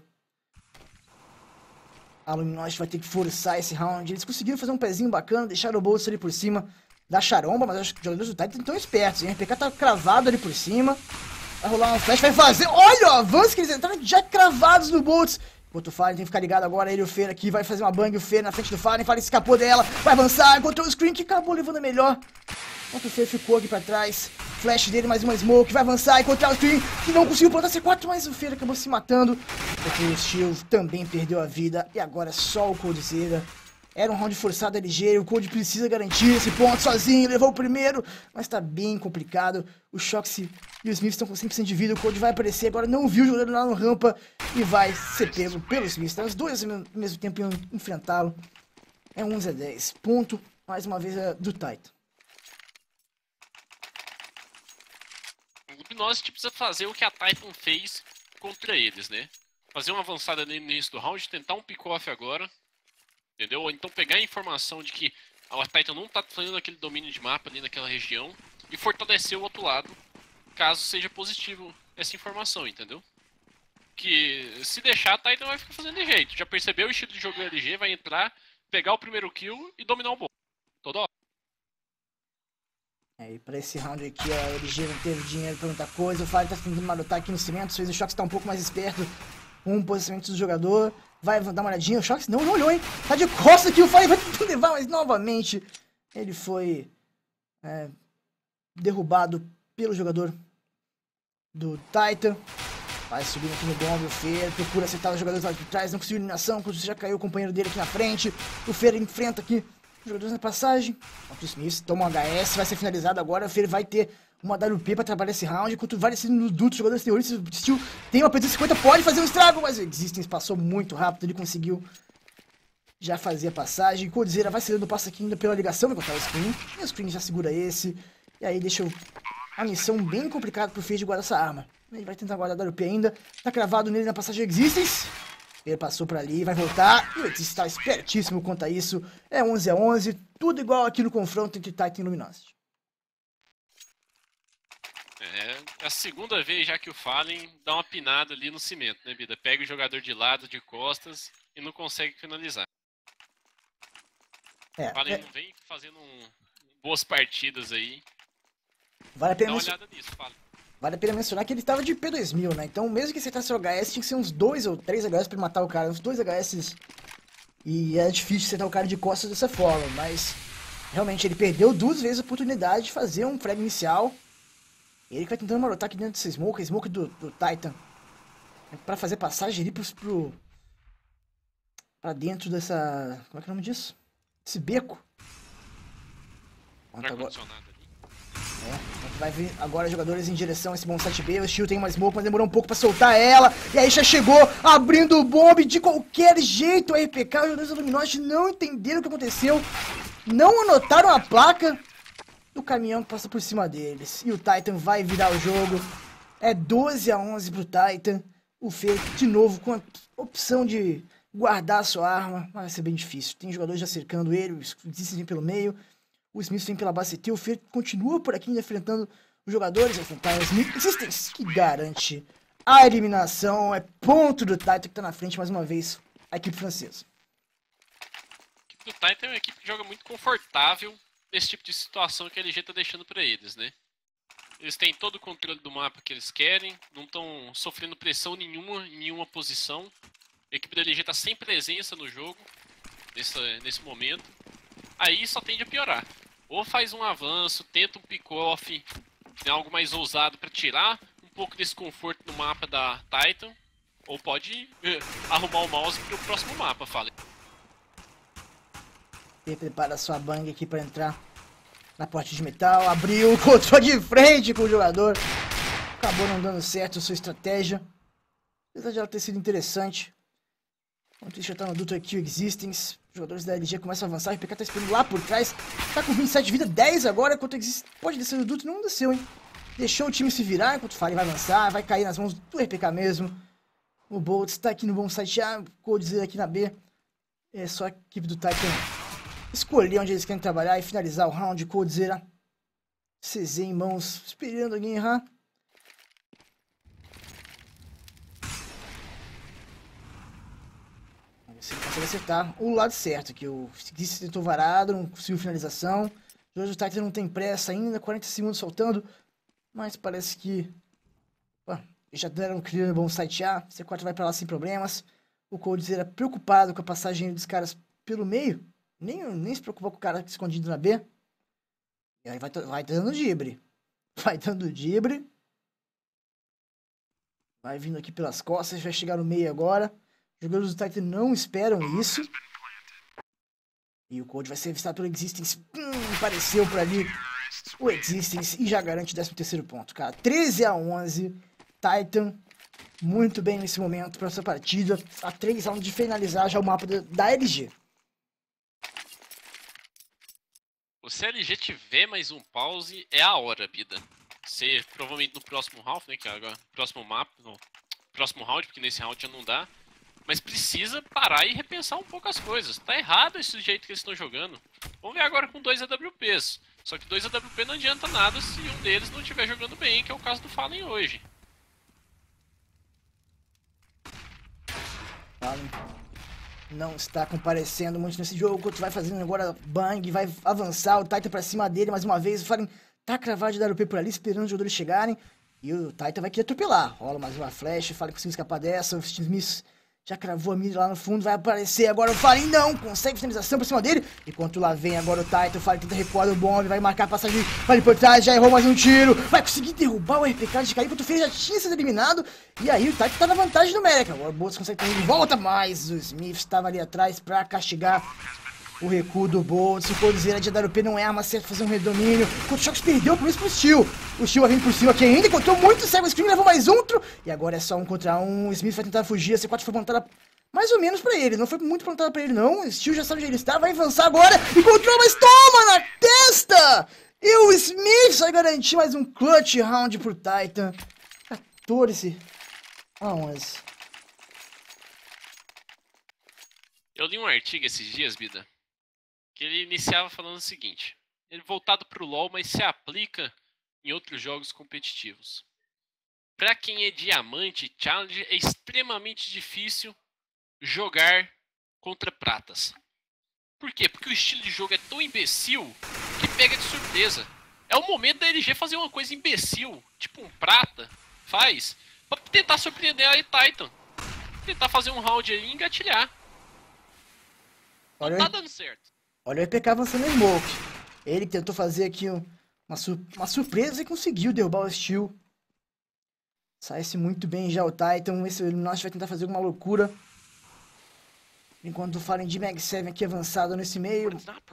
A Luminosity vai ter que forçar esse round. Eles conseguiram fazer um pezinho bacana, deixaram o bolso ali por cima da Charomba, mas acho que os jogadores do Titan estão espertos, hein? O RPK tá cravado ali por cima. Vai rolar uma flash, vai fazer... Olha o avanço que eles entraram já cravados no Boltz. Enquanto o Fallen tem que ficar ligado agora, ele e o Fer aqui, vai fazer uma bang, o Fer na frente do Fallen, o Fallen escapou dela, vai avançar, encontrou o screen que acabou levando a melhor. Enquanto o Fer ficou aqui pra trás, flash dele, mais uma smoke, vai avançar, encontrar o screen, que não conseguiu plantar C4, mas o Fer acabou se matando. Porque o Steel também perdeu a vida, e agora é só o Coldzera. Era um round forçado ligeiro, o Cold precisa garantir esse ponto sozinho, levou o primeiro, mas tá bem complicado. O Shoxy e o Smith estão com 100% de vida, o Cold vai aparecer, agora não viu o jogador lá no rampa e vai ser pego pelo Smith. Então, os dois ao mesmo tempo iam enfrentá-lo. É 11-10, ponto, mais uma vez, do Titan. O Luminosity precisa fazer o que a Titan fez contra eles, né? Fazer uma avançada no início do round, tentar um pick-off agora. Entendeu? Ou então pegar a informação de que a Titan não tá fazendo aquele domínio de mapa ali naquela região e fortalecer o outro lado, caso seja positivo essa informação, entendeu? Que se deixar, a Titan vai ficar fazendo de jeito. Já percebeu o estilo de jogo do LG, vai entrar, pegar o primeiro kill e dominar o bom. Toda hora. E pra esse round aqui, a LG não teve dinheiro pra muita coisa. O Fallen tá tentando marotar aqui no cimento, fez o Shox tá um pouco mais esperto com o posicionamento do jogador. Vai dar uma olhadinha, o Shox não olhou, hein? Tá de costas aqui, o Fallen vai tentar levar, mas novamente ele foi derrubado pelo jogador do Titan. Vai subindo aqui no bombe, o Fer procura acertar os jogadores lá de trás, não conseguiu eliminação, quando já caiu o companheiro dele aqui na frente. O Fer enfrenta aqui os jogadores na passagem. O Smith toma um HS, vai ser finalizado agora, o Fer vai ter uma WP pra trabalhar esse round, enquanto vai descendo no duto, os jogadores terroristas, o Steel tem uma P250, pode fazer um estrago, mas o Existence passou muito rápido, ele conseguiu já fazer a passagem. Coldzera vai cedendo o passo aqui ainda pela ligação, vai cortar o screen, e o screen já segura esse, e aí deixa a missão bem complicada pro Fer de guardar essa arma. Ele vai tentar guardar a WP ainda, tá cravado nele na passagem Existence, ele passou pra ali, vai voltar, e o Existence tá espertíssimo quanto a isso, é 11-11, tudo igual aqui no confronto entre Titan e Luminosity. É a segunda vez já que o Fallen dá uma pinada ali no cimento, né, Bida? Pega o jogador de lado, de costas e não consegue finalizar. O Fallen não vem fazendo boas partidas aí. Vale a pena dá uma olhada nisso, Fallen. Vale a pena mencionar que ele tava de P2000, né? Então, mesmo que acertasse o HS, tinha que ser uns 2 ou 3 HS pra matar o cara. Uns 2 HS. E é difícil acertar o cara de costas dessa forma. Mas, realmente, ele perdeu 2 vezes a oportunidade de fazer um frag inicial. Ele que vai tentando marotar aqui dentro desse smoke. A smoke do Titan. Pra fazer passagem ali pra dentro dessa... Como é que é o nome disso? Esse beco. Vai vir agora jogadores em direção a esse bom 7B. O Steel tem uma smoke, mas demorou um pouco pra soltar ela. E aí já chegou abrindo o bomb de qualquer jeito. O RPK, os jogadores do Luminosity não entenderam o que aconteceu. Não anotaram a placa do caminhão que passa por cima deles. E o Titan vai virar o jogo. É 12-11 pro Titan. O Fer, de novo, com a opção de guardar a sua arma. Vai ser bem difícil. Tem jogadores já cercando ele. O Smith vem pelo meio. O Smith vem pela base CT. O Fer continua por aqui enfrentando os jogadores. Vai enfrentar o Smith Existence, que garante a eliminação. É ponto do Titan que tá na frente mais uma vez. A equipe francesa. A equipe do Titan é uma equipe que joga muito confortável nesse tipo de situação que a LG tá deixando pra eles, né? Eles têm todo o controle do mapa que eles querem, não estão sofrendo pressão nenhuma em nenhuma posição. A equipe da LG tá sem presença no jogo, nesse momento. Aí só tende a piorar. Ou faz um avanço, tenta um pick-off, tem algo mais ousado pra tirar um pouco desse conforto no mapa da Titan, ou pode arrumar o mouse pro próximo mapa, fala. Ele prepara sua bang aqui pra entrar na porta de metal, abriu, encontrou de frente com o jogador. Acabou não dando certo a sua estratégia. Apesar de ela ter sido interessante. Enquanto isso já tá no duto aqui o Existence. Os jogadores da LG começam a avançar, o RPK tá esperando lá por trás. Tá com 27 de vida, 10 agora, enquanto existe. Pode descer do duto, não desceu, hein? Deixou o time se virar, enquanto o Fallen vai avançar, vai cair nas mãos do RPK mesmo. O Boltz tá aqui no bom site A, o Coldzera aqui na B. É só a equipe do Titan escolher onde eles querem trabalhar e finalizar o round. Coldzera, CZ em mãos, esperando alguém errar. Você consegue acertar o lado certo, que o Gis tentou varado, não conseguiu finalização. O Titan não tem pressa ainda, 40 segundos faltando. Mas parece que já deram um clear no bom site A. C4 vai pra lá sem problemas. O Coldzera preocupado com a passagem dos caras pelo meio. Nem se preocupou com o cara escondido na B. E aí vai dando dibre. Vai dando dibre. Vai vindo aqui pelas costas, vai chegar no meio agora. Os jogadores do Titan não esperam isso. E o Cold vai ser avistado pelo Existence. Apareceu por ali o Existence e já garante o 13º ponto, cara. 13-11. Titan muito bem nesse momento para essa partida. A 3 rounds de finalizar já o mapa da LG. Se a LG tiver mais um pause, é a hora, vida. Ser provavelmente no próximo round, né? Que é agora próximo mapa, no próximo round, porque nesse round já não dá. Mas precisa parar e repensar um pouco as coisas. Tá errado esse jeito que eles estão jogando. Vamos ver agora com 2 AWPs. Só que 2 AWP não adianta nada se um deles não estiver jogando bem, que é o caso do Fallen hoje. Fallen não está comparecendo muito nesse jogo. Tu vai fazendo agora bang, vai avançar. O Titan pra cima dele mais uma vez. O Fallen tá cravado de AWP por ali, esperando os jogadores chegarem. E o Titan vai querer atropelar. Rola mais uma flash, o Fallen conseguiu escapar dessa. O Smith já cravou a mira lá no fundo, vai aparecer agora o Fallen, não, consegue finalização por cima dele, enquanto lá vem agora o Titan, o Fallen tenta recuar do bomb, vai marcar a passagem, Fallen por trás, já errou mais um tiro, vai conseguir derrubar o RPK de cair, enquanto o Fê já tinha sido eliminado, e aí o Titan tá na vantagem numérica, agora o Boltz consegue ter de volta, mas o Smith estava ali atrás pra castigar o recuo do Boltz. O Coldzera de AWP não é arma certa pra fazer um redomínio. O Shox perdeu por isso pro Steel. O Steel vai vir por cima aqui ainda, encontrou muito cego screen, levou mais outro. E agora é só 1 contra 1. O Smith vai tentar fugir. A C4 foi plantada mais ou menos pra ele. Não foi muito plantada pra ele, não. O Steel já sabe onde ele está. Vai avançar agora. Encontrou, mas toma na testa! E o Smith vai garantir mais um clutch round pro Titan. 14-11. Eu li um artigo esses dias, Bida, que ele iniciava falando o seguinte: ele voltado para o LoL, mas se aplica em outros jogos competitivos. Para quem é diamante, challenge é extremamente difícil jogar contra pratas. Por quê? Porque o estilo de jogo é tão imbecil que pega de surpresa. É o momento da LG fazer uma coisa imbecil, tipo um prata, faz, pra tentar surpreender a Titan. Tentar fazer um round aí e engatilhar. Não tá dando certo. Olha o EPK avançando no Smoke. Ele tentou fazer aqui uma surpresa e conseguiu derrubar o Steel. Sai-se muito bem já o Titan. Esse Illuminati vai tentar fazer alguma loucura. Enquanto o Fallen de Mag 7 aqui avançado nesse meio.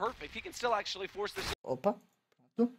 Opa. Pronto.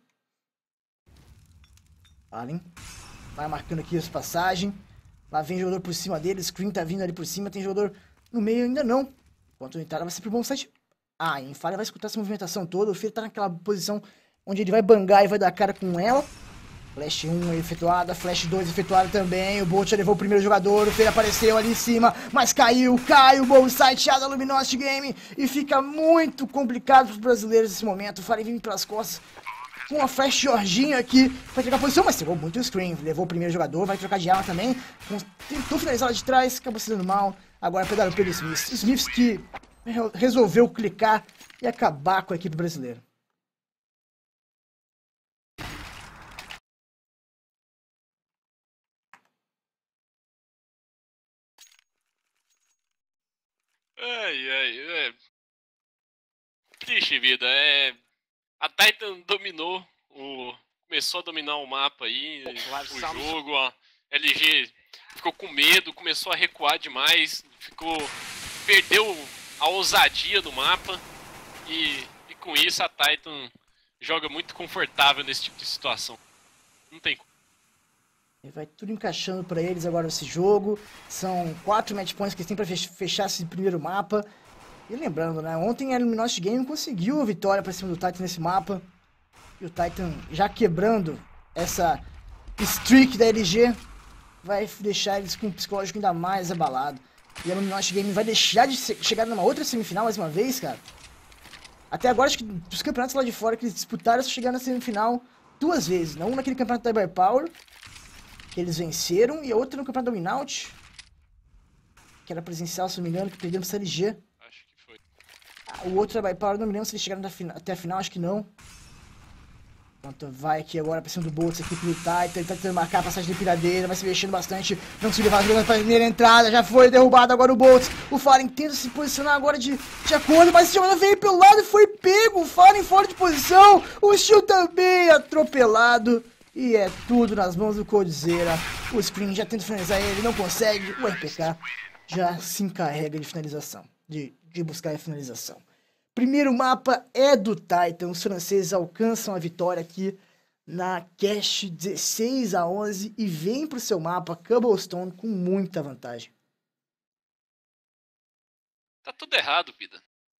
Fallen vai marcando aqui as passagens. Lá vem jogador por cima dele. O Screen tá vindo ali por cima. Tem jogador no meio ainda não. Enquanto o Nitara vai ser pro bom site. Ah, em Falha vai escutar essa movimentação toda. O Fê tá naquela posição onde ele vai bangar e vai dar cara com ela. Flash 1 efetuada, Flash 2 efetuada também. O Bolt já levou o primeiro jogador. O Fê apareceu ali em cima, mas cai o bom site da Luminosity Game. E fica muito complicado pros brasileiros nesse momento. O Falha vem pelas costas com a Flash Jorginho aqui pra trocar a posição, mas pegou muito o screen. Levou o primeiro jogador, vai trocar de arma também. Tentou finalizar lá de trás, acabou se dando mal. Agora pegaram pelo Smith. Smith que resolveu clicar e acabar com a equipe brasileira. Triste vida, a Titan dominou, começou a dominar o mapa aí, o jogo, a LG ficou com medo, começou a recuar demais, perdeu a ousadia do mapa e com isso a Titan joga muito confortável nesse tipo de situação. Não tem como. E vai tudo encaixando pra eles agora nesse jogo. São 4 match points que eles têm pra fechar esse primeiro mapa. E lembrando, né? Ontem a Luminosity Game conseguiu a vitória pra cima do Titan nesse mapa. E o Titan já quebrando essa streak da LG vai deixar eles com o psicológico ainda mais abalado. E a Luminosity Game vai deixar de chegar numa outra semifinal mais uma vez, cara. Até agora, acho que dos campeonatos lá de fora que eles disputaram, só chegaram na semifinal 2 vezes. Um naquele campeonato da Cyberpower, que eles venceram, e a outra no campeonato da Winout, que era presencial, se não me engano, que perdemos pra LG. Acho que foi. O outro da Cyberpower, não me lembro se eles chegaram até a final, acho que não. Pronto, vai aqui agora pra cima do Boltz aqui pro Titan, ele tá tentando marcar a passagem de piradeira, vai se mexendo bastante, não conseguiu fazer a primeira entrada, já foi derrubado agora o Boltz. O Fallen tenta se posicionar agora de acordo, mas o Steel veio pelo lado e foi pego, o Fallen fora de posição, o Steel também atropelado. E é tudo nas mãos do Coldzera. O Screen já tenta finalizar ele, não consegue, o RPK já se encarrega de finalização, de buscar a finalização. Primeiro mapa é do Titan, os franceses alcançam a vitória aqui na Cash 16-11 e vem pro seu mapa Cobblestone com muita vantagem. Tá tudo errado, Bida.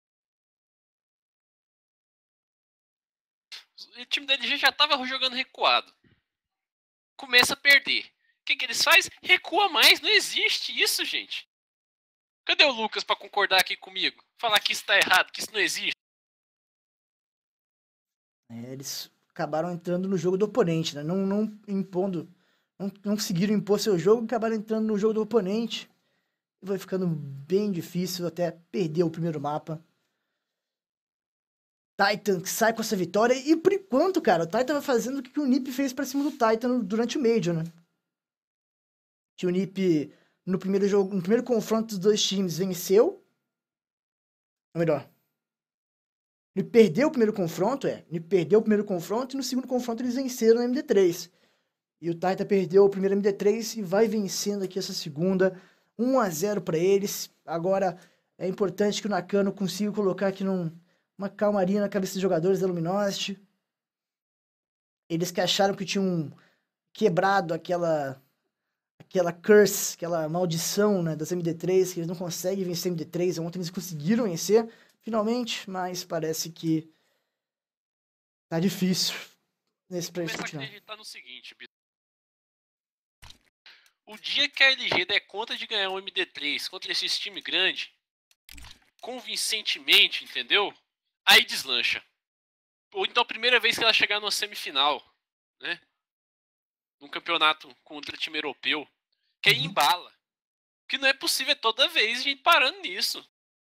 O time da LG já tava jogando recuado. Começa a perder. O que eles fazem? Recua mais, não existe isso, gente. Cadê o Lucas pra concordar aqui comigo? Falar que isso tá errado, que isso não existe. Eles acabaram entrando no jogo do oponente, né? Não impondo, não conseguiram impor seu jogo, acabaram entrando no jogo do oponente. E vai ficando bem difícil até perder o primeiro mapa. Titan sai com essa vitória e por enquanto, cara, o Titan vai fazendo o que o NiP fez pra cima do Titan durante o Major, né? Que o NiP no primeiro jogo, no primeiro confronto dos dois times venceu. Ou melhor, ele perdeu o primeiro confronto, ele perdeu o primeiro confronto e no segundo confronto eles venceram no MD3. E o Titan perdeu o primeiro MD3 e vai vencendo aqui essa segunda, 1-0 para eles. Agora é importante que o Nakano consiga colocar aqui uma calmaria na cabeça dos jogadores da Luminosity. Eles que acharam que tinham quebrado aquela curse, aquela maldição, né, das MD3, que eles não conseguem vencer MD3. Ontem eles conseguiram vencer, finalmente, mas parece que tá difícil nesse pra eles continuar. Acreditar no seguinte, Bito. O dia que a LG der conta de ganhar um MD3 contra esse time grande, convincentemente, entendeu? Aí deslancha. Ou então a primeira vez que ela chegar numa semifinal, né? Num campeonato contra time europeu, que aí embala. Que não é possível toda vez a gente parando nisso.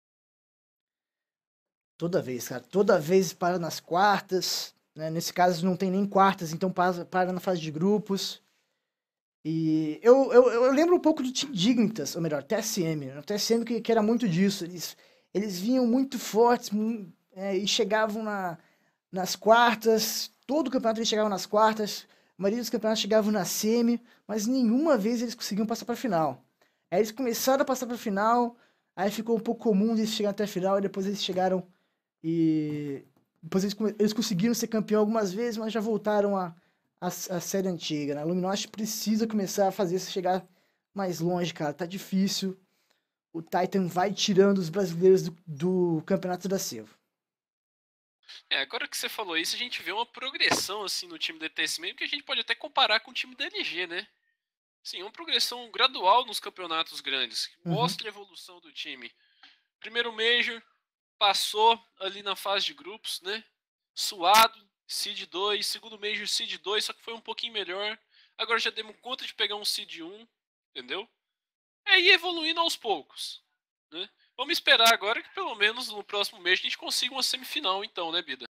Toda vez, cara. Toda vez para nas quartas. Né? Nesse caso não tem nem quartas, então para na fase de grupos. E eu lembro um pouco do Team Dignitas, ou melhor, TSM. O TSM que era muito disso. Eles vinham muito fortes e chegavam nas quartas. Todo o campeonato eles chegavam nas quartas. A maioria dos campeonatos chegavam na semi, mas nenhuma vez eles conseguiam passar para a final. Aí eles começaram a passar para a final, aí ficou um pouco comum eles chegarem até a final, e depois eles chegaram e... Depois eles conseguiram ser campeão algumas vezes, mas já voltaram a série antiga, né? A Luminosity precisa começar a fazer isso chegar mais longe, cara. Tá difícil. O Titan vai tirando os brasileiros do campeonato da Sevo. Agora que você falou isso, a gente vê uma progressão assim no time da TSM, que a gente pode até comparar com o time da LG, né? Sim, uma progressão gradual nos campeonatos grandes, que mostra a evolução do time. Primeiro Major, passou ali na fase de grupos, né? Suado, Seed 2, segundo Major, Seed 2, só que foi um pouquinho melhor. Agora já demos conta de pegar um Seed 1, entendeu? É ir evoluindo aos poucos, né? Vamos esperar agora que pelo menos no próximo mês a gente consiga uma semifinal então, né, Bida?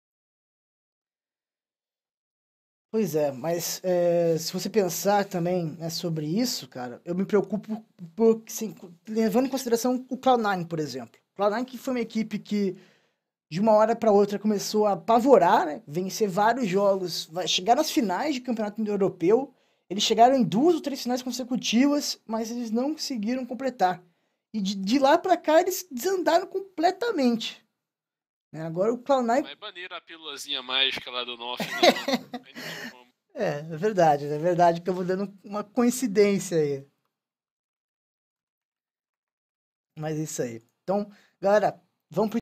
Pois é, mas se você pensar também sobre isso, cara, eu me preocupo assim, levando em consideração o Cloud9, por exemplo. Cloud9 que foi uma equipe que de uma hora para outra começou a apavorar, né? Vencer vários jogos, vai chegar nas finais de campeonato europeu. Eles chegaram em 2 ou 3 finais consecutivas, mas eles não conseguiram completar. E de lá para cá eles desandaram completamente. Agora o Cloud9... Vai banir a pílulazinha mágica lá do Nof, né? É verdade que eu vou dando uma coincidência aí. Mas é isso aí. Então, Galera, vamos pro